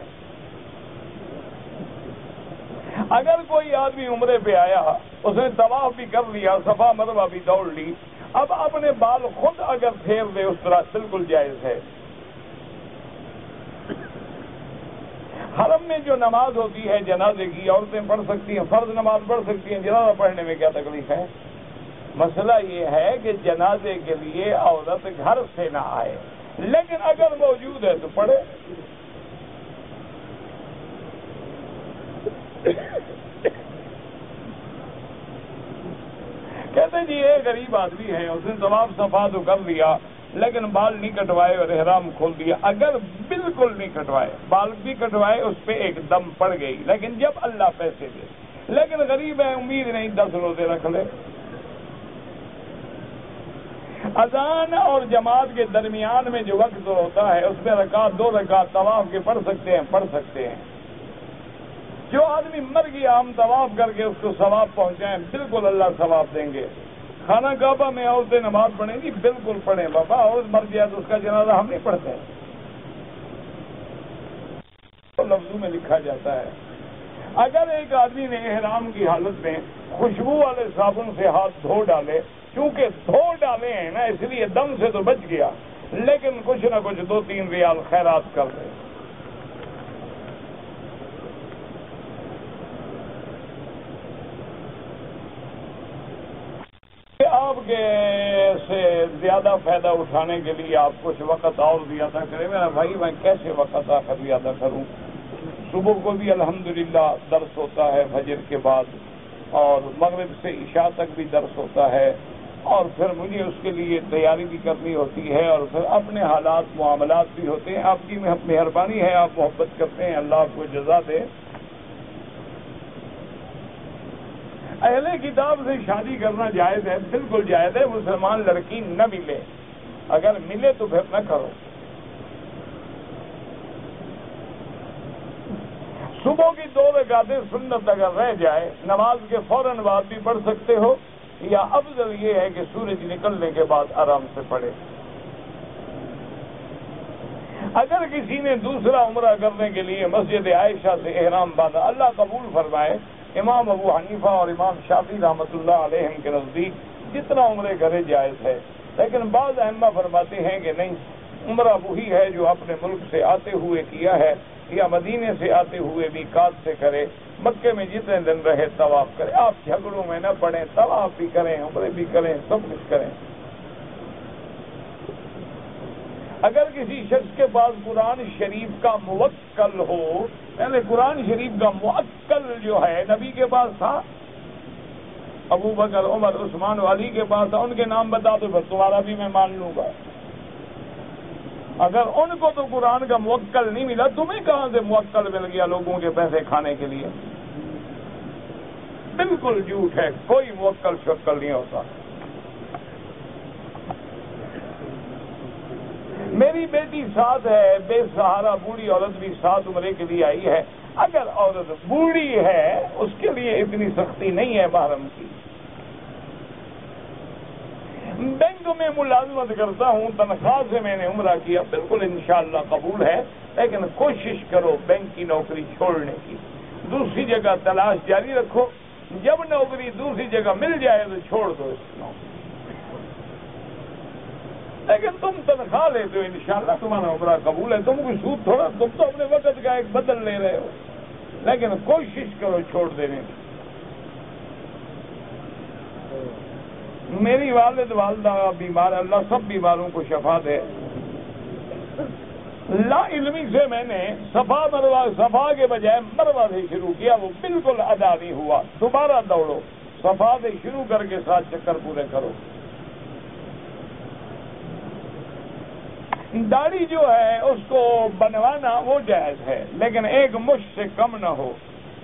S1: اگر کوئی آدمی عمرے پہ آیا، اس نے طواف بھی کر لیا، صفا مروہ بھی دوڑ لی، اب اپنے بال خود اگر پھیر دے اس طرح بالکل جائز ہے۔ حرم میں جو نماز ہوتی ہے جنازے کی، عورتیں پڑھ سکتی ہیں، فرض نماز پڑھ سکتی ہیں، جنازہ پڑھنے میں کیا تکلیف ہے؟ مسئلہ یہ ہے کہ جنازے کے لیے عورت گھر سے نہ آئے، لیکن اگر موجود ہے تو پڑھے۔ غریب آدمی ہے، اس نے طواف صفا تو کر لیا لیکن بال نہیں کٹوائے اور احرام کھول دیا، اگر بالکل نہیں کٹوائے، بال بھی کٹوائے، اس پہ ایک دم پڑ گئی، لیکن جب اللہ پیسے دے، لیکن غریب ہے، امید نہیں، دس روزے رکھ لے۔ اذان اور جماعت کے درمیان میں جو وقت ہوتا ہے اس میں رکعت دو رکعت طواف کے پڑھ سکتے ہیں پڑھ سکتے ہیں۔ جو آدمی مر گیا ہم طواف کر کے اس کو ثواب پہنچائیں، بالکل اللہ ثواب دیں گے۔ خانہ کعبہ میں عورتیں نماز پڑھیں گی، بالکل پڑھیں بابا، عورت مر گیا تو اس کا جنازہ ہم نہیں پڑھتے، لفظوں میں لکھا جاتا ہے۔ اگر ایک آدمی نے احرام کی حالت میں خوشبو والے صابن سے ہاتھ دھو ڈالے، چونکہ دھو ڈالے ہیں نا اس لیے دم سے تو بچ گیا، لیکن کچھ نہ کچھ دو تین ریال خیرات کر دے۔ آپ کے سے زیادہ فائدہ اٹھانے کے لیے آپ کچھ وقت اور زیادہ کریں۔ میرا بھائی میں کیسے وقت آخر زیادہ کروں؟ صبح کو بھی الحمدللہ درس ہوتا ہے فجر کے بعد، اور مغرب سے عشاء تک بھی درس ہوتا ہے، اور پھر مجھے اس کے لیے تیاری بھی کرنی ہوتی ہے، اور پھر اپنے حالات معاملات بھی ہوتے ہیں۔ آپ کی مہربانی ہے، آپ محبت کرتے ہیں، اللہ آپ کو جزا دے۔ اہل کتاب سے شادی کرنا جائز ہے، بالکل جائز ہے، مسلمان لڑکی نہ ملے، اگر ملے تو پھر نہ کرو۔ صبح کی دو رکعتیں سنت اگر رہ جائے نماز کے فوراً بعد بھی پڑھ سکتے ہو، یا افضل یہ ہے کہ سورج نکلنے کے بعد آرام سے پڑھے۔ اگر کسی نے دوسرا عمرہ کرنے کے لیے مسجد عائشہ سے احرام باندھا، اللہ قبول فرمائے، امام ابو حنیفہ اور امام شافعی رحمۃ اللہ علیہ کے نزدیک جتنا عمرے کرے جائز ہے، لیکن بعض ائمہ فرماتے ہیں کہ نہیں، عمرہ وہی ہے جو اپنے ملک سے آتے ہوئے کیا ہے، یا مدینے سے آتے ہوئے میقات سے کرے، مکے میں جتنے دن رہے طواف کرے۔ آپ جھگڑوں میں نہ پڑیں، طواف بھی کریں، عمرے بھی کریں، سب کچھ کریں۔ اگر کسی شخص کے پاس قرآن شریف کا موکل ہو، یعنی قرآن شریف کا موکل جو ہے نبی کے پاس تھا، ابو بکر، عمر، عثمان و علی کے پاس تھا، ان کے نام بتا دو پھر تمہارا بھی میں مان لوں گا۔ اگر ان کو تو قرآن کا موکل نہیں ملا، تمہیں کہاں سے موکل مل گیا لوگوں کے پیسے کھانے کے لیے؟ بالکل جھوٹ ہے، کوئی موکل شکل نہیں ہوتا۔ میری بیٹی ساتھ ہے، بے سہارا بوڑھی عورت بھی ساتھ عمرے کے لیے آئی ہے۔ اگر عورت بوڑھی ہے اس کے لیے اتنی سختی نہیں ہے محرم کی۔ بینک میں ملازمت کرتا ہوں، تنخواہ سے میں نے عمرہ کیا، بالکل انشاءاللہ قبول ہے، لیکن کوشش کرو بینک کی نوکری چھوڑنے کی، دوسری جگہ تلاش جاری رکھو، جب نوکری دوسری جگہ مل جائے تو چھوڑ دو اس کی نوکری۔ لیکن تم تنخواہ لیتے ہو، انشاءاللہ تمہارا عمرہ قبول ہے، تم کوئی سود تھوڑا، تم تو اپنے وقت کا ایک بدل لے رہے ہو، لیکن کوشش کرو چھوڑ دینے کی۔ میری والد والدہ بیمار، اللہ سب بیماروں کو شفا دے۔ لا علمی سے میں نے صفا مروا صفا کے بجائے مروا سے شروع کیا، وہ بالکل ادا نہیں ہوا، دوبارہ دوڑو، صفا سے شروع کر کے سات چکر پورے کرو۔ داڑھی جو ہے اس کو بنوانا وہ جائز ہے، لیکن ایک مشت سے کم نہ ہو۔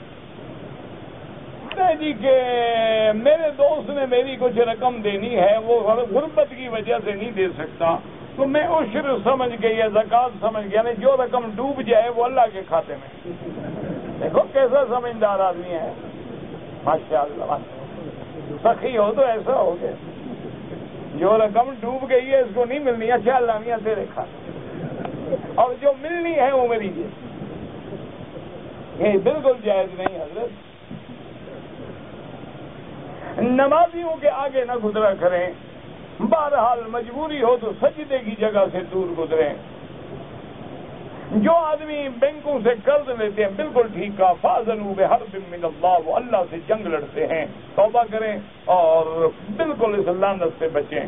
S1: جی کہ میرے دوست نے میری کچھ رقم دینی ہے، وہ غربت کی وجہ سے نہیں دے سکتا، تو میں عشر سمجھ کے یا زکوٰۃ سمجھ گیا، یعنی جو رقم ڈوب جائے وہ اللہ کے کھاتے میں۔ دیکھو کیسا سمجھدار آدمی ہے، ماشاءاللہ، سخی ہو تو ایسا ہو گیا، جو رقم ڈوب گئی ہے اس کو نہیں ملنی، اچھا اللہ میاں تیرے کھاتے، اور جو ملنی ہے وہ میری جی، یہ بالکل جائز نہیں حضرت۔ نمازیوں کے آگے نہ گزرا کریں، بہرحال مجبوری ہو تو سجدے کی جگہ سے دور گزریں۔ جو آدمی بینکوں سے قرض لیتے ہیں بالکل ٹھیک کہا، فاذنوا بحرب من اللہ، وہ اللہ سے جنگ لڑتے ہیں، توبہ کریں اور بالکل اس لعنت سے بچیں۔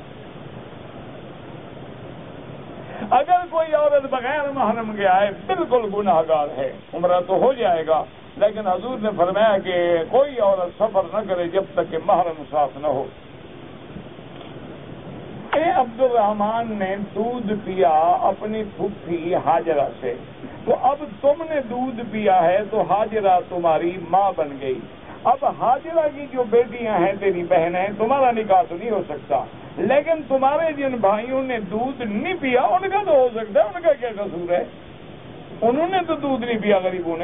S1: اگر کوئی عورت بغیر محرم کے آئے بالکل گناہ گار ہے، عمرہ تو ہو جائے گا، لیکن حضور نے فرمایا کہ کوئی عورت سفر نہ کرے جب تک کہ محرم ساتھ نہ ہو۔ عبد الرحمان نے دودھ پیا اپنی پھپھی ہاجرہ سے، تو اب تم نے دودھ پیا ہے تو ہاجرہ تمہاری ماں بن گئی۔ اب ہاجرہ کی جو بیٹیاں ہیں تیری بہنیں، تمہارا نکاح تو نہیں ہو سکتا، لیکن تمہارے جن بھائیوں نے دودھ نہیں پیا ان کا تو ہو سکتا ہے، ان کا کیا قصور ہے؟ انہوں نے تو دودھ نہیں پیا غریبوں نے۔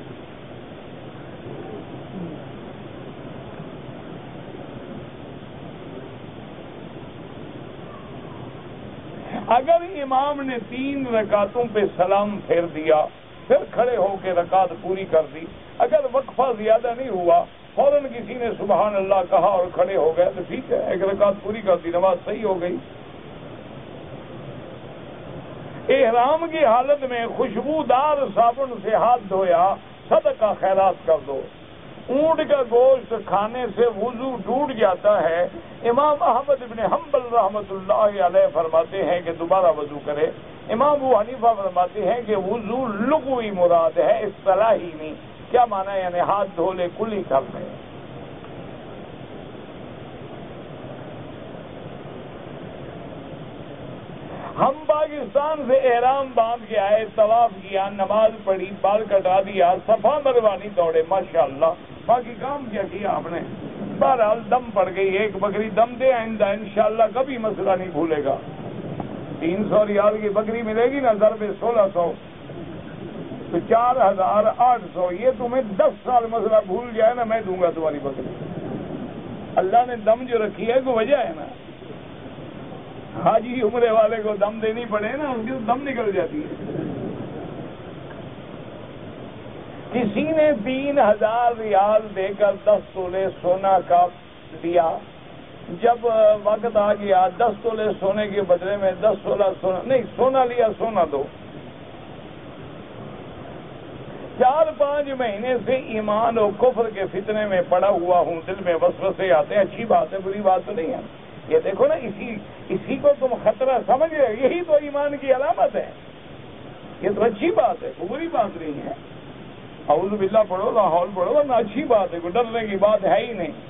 S1: اگر امام نے تین رکعتوں پہ سلام پھیر دیا پھر کھڑے ہو کے رکعت پوری کر دی، اگر وقفہ زیادہ نہیں ہوا فوراً کسی نے سبحان اللہ کہا اور کھڑے ہو گئے تو ٹھیک ہے، ایک رکعت پوری کر دی، نماز صحیح ہو گئی۔ احرام کی حالت میں خوشبودار صابن سے ہاتھ دھویا، صدقہ خیرات کر دو۔ اونٹ کا گوشت کھانے سے وضو ٹوٹ جاتا ہے، امام احمد بن حنبل رحمۃ اللہ علیہ فرماتے ہیں کہ دوبارہ وضو کرے۔ امام ابو حنیفہ فرماتے ہیں کہ وضو لغوی مراد ہے، اصطلاحی نہیں۔ کیا معنی ہے؟ یعنی ہاتھ دھو لے، کلی کر لے۔ ہم پاکستان سے احرام باندھ کے آئے، طواف کیا، نماز پڑھی، بال کٹا دیا، صفا مروا نہیں دوڑے، ماشاءاللہ، باقی کام کیا کیا آپ نے؟ بہرحال دم پڑ گئی، ایک بکری دم دے، آئندہ انشاءاللہ کبھی مسئلہ نہیں بھولے گا۔ تین سو ریال کی بکری ملے گی نا، ضرب سولہ سو تو چار ہزار آٹھ سو، یہ تمہیں دس سال مسئلہ بھول جائے نا، میں دوں گا تمہاری بکری۔ اللہ نے دم جو رکھی ہے کوئی وجہ ہے نا، حاجی عمرے والے کو دم دینی پڑے نا، ان کی تو دم نکل جاتی ہے۔ کسی نے تین ہزار ریال دے کر دس تولے سونا کا دیا، جب وقت آ گیا دس تولے سونے کے بدلے میں دس تولہ سونا نہیں، سونا لیا، سونا دو۔ چار پانچ مہینے سے ایمان و کفر کے فتنے میں پڑا ہوا ہوں، دل میں وسوسے آتے ہیں، اچھی بات ہے، بری بات تو نہیں ہے۔ یہ دیکھو نا، اسی اسی کو تم خطرہ سمجھ رہے، یہی تو ایمان کی علامت ہے، یہ تو اچھی بات ہے، کوئی بری بات نہیں ہے۔ اعوذ باللہ پڑھو، لا حول پڑھو، ورنہ اچھی بات ہے، کوئی ڈرنے کی بات ہے ہی نہیں۔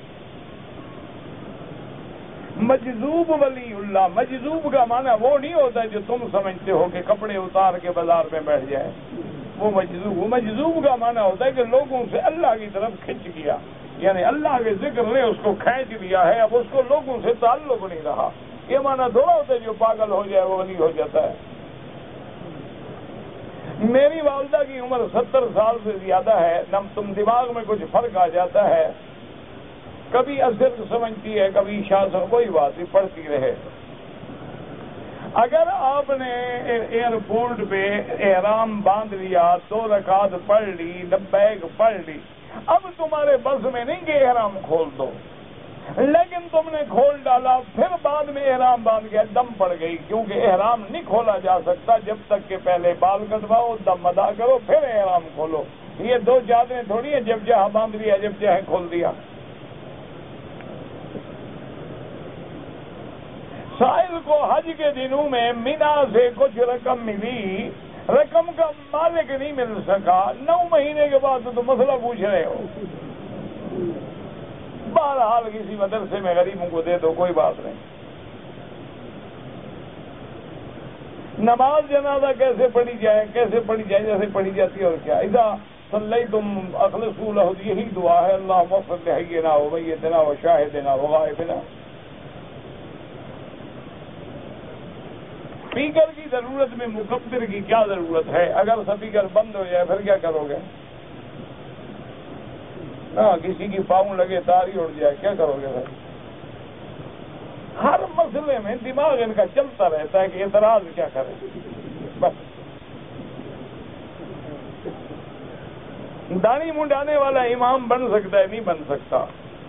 S1: مجذوب ولی اللہ، مجذوب کا معنی وہ نہیں ہوتا جو تم سمجھتے ہو کہ کپڑے اتار کے بازار میں بیٹھ جائے، وہ مجذوب وہ مجذوب کا معنی ہوتا ہے کہ لوگوں سے اللہ کی طرف کھنچ گیا، یعنی اللہ کے ذکر نے اس کو کھینچ لیا ہے، اب اس کو لوگوں سے تعلق نہیں رہا۔ یہ معنی تھوڑا ہوتا ہے جو پاگل ہو جائے وہ ولی ہو جاتا ہے۔ میری والدہ کی عمر ستر سال سے زیادہ ہے، نہ تم دماغ میں کچھ فرق آ جاتا ہے، کبھی اثر سمجھتی ہے، کبھی شاہ، کوئی بات نہیں، پڑھتی رہے۔ اگر آپ نے ایئرپورٹ پہ احرام باندھ لیا، دو رکعت پڑھ لی، لبیک پڑھ لی، اب تمہارے بس میں نہیں کہ احرام کھول دو، لیکن تم نے کھول ڈالا، پھر بعد میں احرام باندھ گیا، دم پڑ گئی، کیونکہ احرام نہیں کھولا جا سکتا جب تک کہ پہلے بال کٹواؤ، دم ادا کرو، پھر احرام کھولو۔ یہ دو چادریں تھوڑی ہیں، جب چاہے باندھ لیا، جب چاہے کھول دیا۔ سائل کو حج کے دنوں میں مینا سے کچھ رقم ملی، رقم کا مالک نہیں مل سکا، نو مہینے کے بعد تو مسئلہ پوچھ رہے ہو۔ بہرحال کسی مدرسے میں غریبوں کو دے دو، کوئی بات نہیں۔ نماز جنازہ کیسے پڑھی جائے؟ کیسے پڑھی جائے؟ جیسے پڑھی جاتی ہے، اور کیا؟ اذا صلیتم اخلصوا لہ، یہی دعا ہے، اللہم اغفر لحینا و میتنا و شاہدنا و غائبنا۔ اسپیکر کی ضرورت میں مکبر کی کیا ضرورت ہے؟ اگر اسپیکر بند ہو جائے پھر کیا کرو گے؟ ہاں، کسی کی پاؤں لگے، تاری اڑ جائے، کیا کرو گے بھائی؟ ہر مسئلے میں دماغ ان کا چلتا رہتا ہے کہ اعتراض کیا کرے، بس۔ داڑھی منڈانے والا امام بن سکتا ہے؟ نہیں بن سکتا۔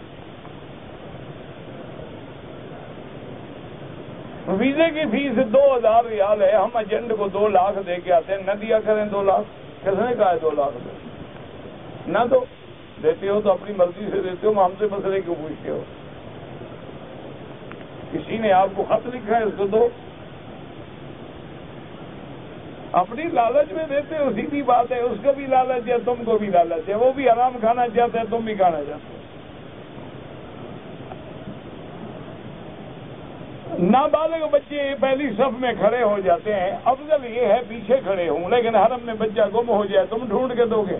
S1: ویزے کی فیس دو ہزار ریال ہے، ہم ایجنٹ کو دو لاکھ دے کے آتے ہیں، نہ دیا کریں دو لاکھ؟ کس نے کہا ہے دو لاکھ دے؟ نہ دو، دیتے ہو تو اپنی مرضی سے دیتے ہو، ہم سے مسئلے کیوں پوچھتے ہو؟ کسی نے آپ کو خط لکھا ہے، اس کو دو، اپنی لالچ میں دیتے ہو، سیدھی بات ہے، اس کو بھی لالچ ہے، تم کو بھی لالچ ہے، وہ بھی حرام کھانا چاہتے ہیں، تم بھی کھانا چاہتے ہو۔ نابالغ بچے پہلی صف میں کھڑے ہو جاتے ہیں، افضل یہ ہے پیچھے کھڑے ہوں، لیکن حرم میں بچہ گم ہو جائے تم ڈھونڈ کے دو گے؟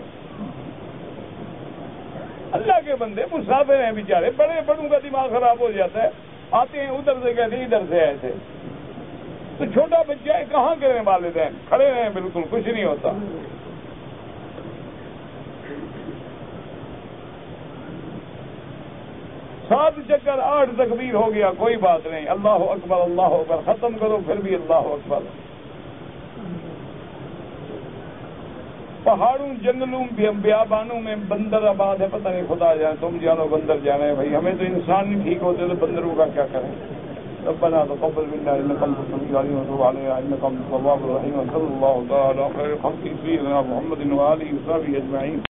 S1: اللہ کے بندے مسافر ہیں بیچارے، بڑے بڑوں کا دماغ خراب ہو جاتا ہے، آتے ہیں ادھر سے کہتے ادھر سے ایسے، تو چھوٹا بچہ ہے کہاں کریں والدین؟ کھڑے رہے بالکل کچھ نہیں ہوتا۔ سات چکر آٹھ تکبیر ہو گیا کوئی بات نہیں، اللہ اکبر اللہ اکبر ختم کرو پھر بھی اللہ اکبر۔ پہاڑوں جنگلوں بیابانوں میں بندر آباد ہے، پتہ نہیں خدا جانے، تم جانو بندر جانے، بھائی ہمیں تو انسان نہیں ٹھیک ہوتے تو بندروں کا کیا کریں؟ ربنا تقبل منا انك انت السميع العليم وتب علينا انك انت التواب الرحيم، صلى الله تعالى على خير خلقه سيدنا محمد وآله وصحبه اجمعين۔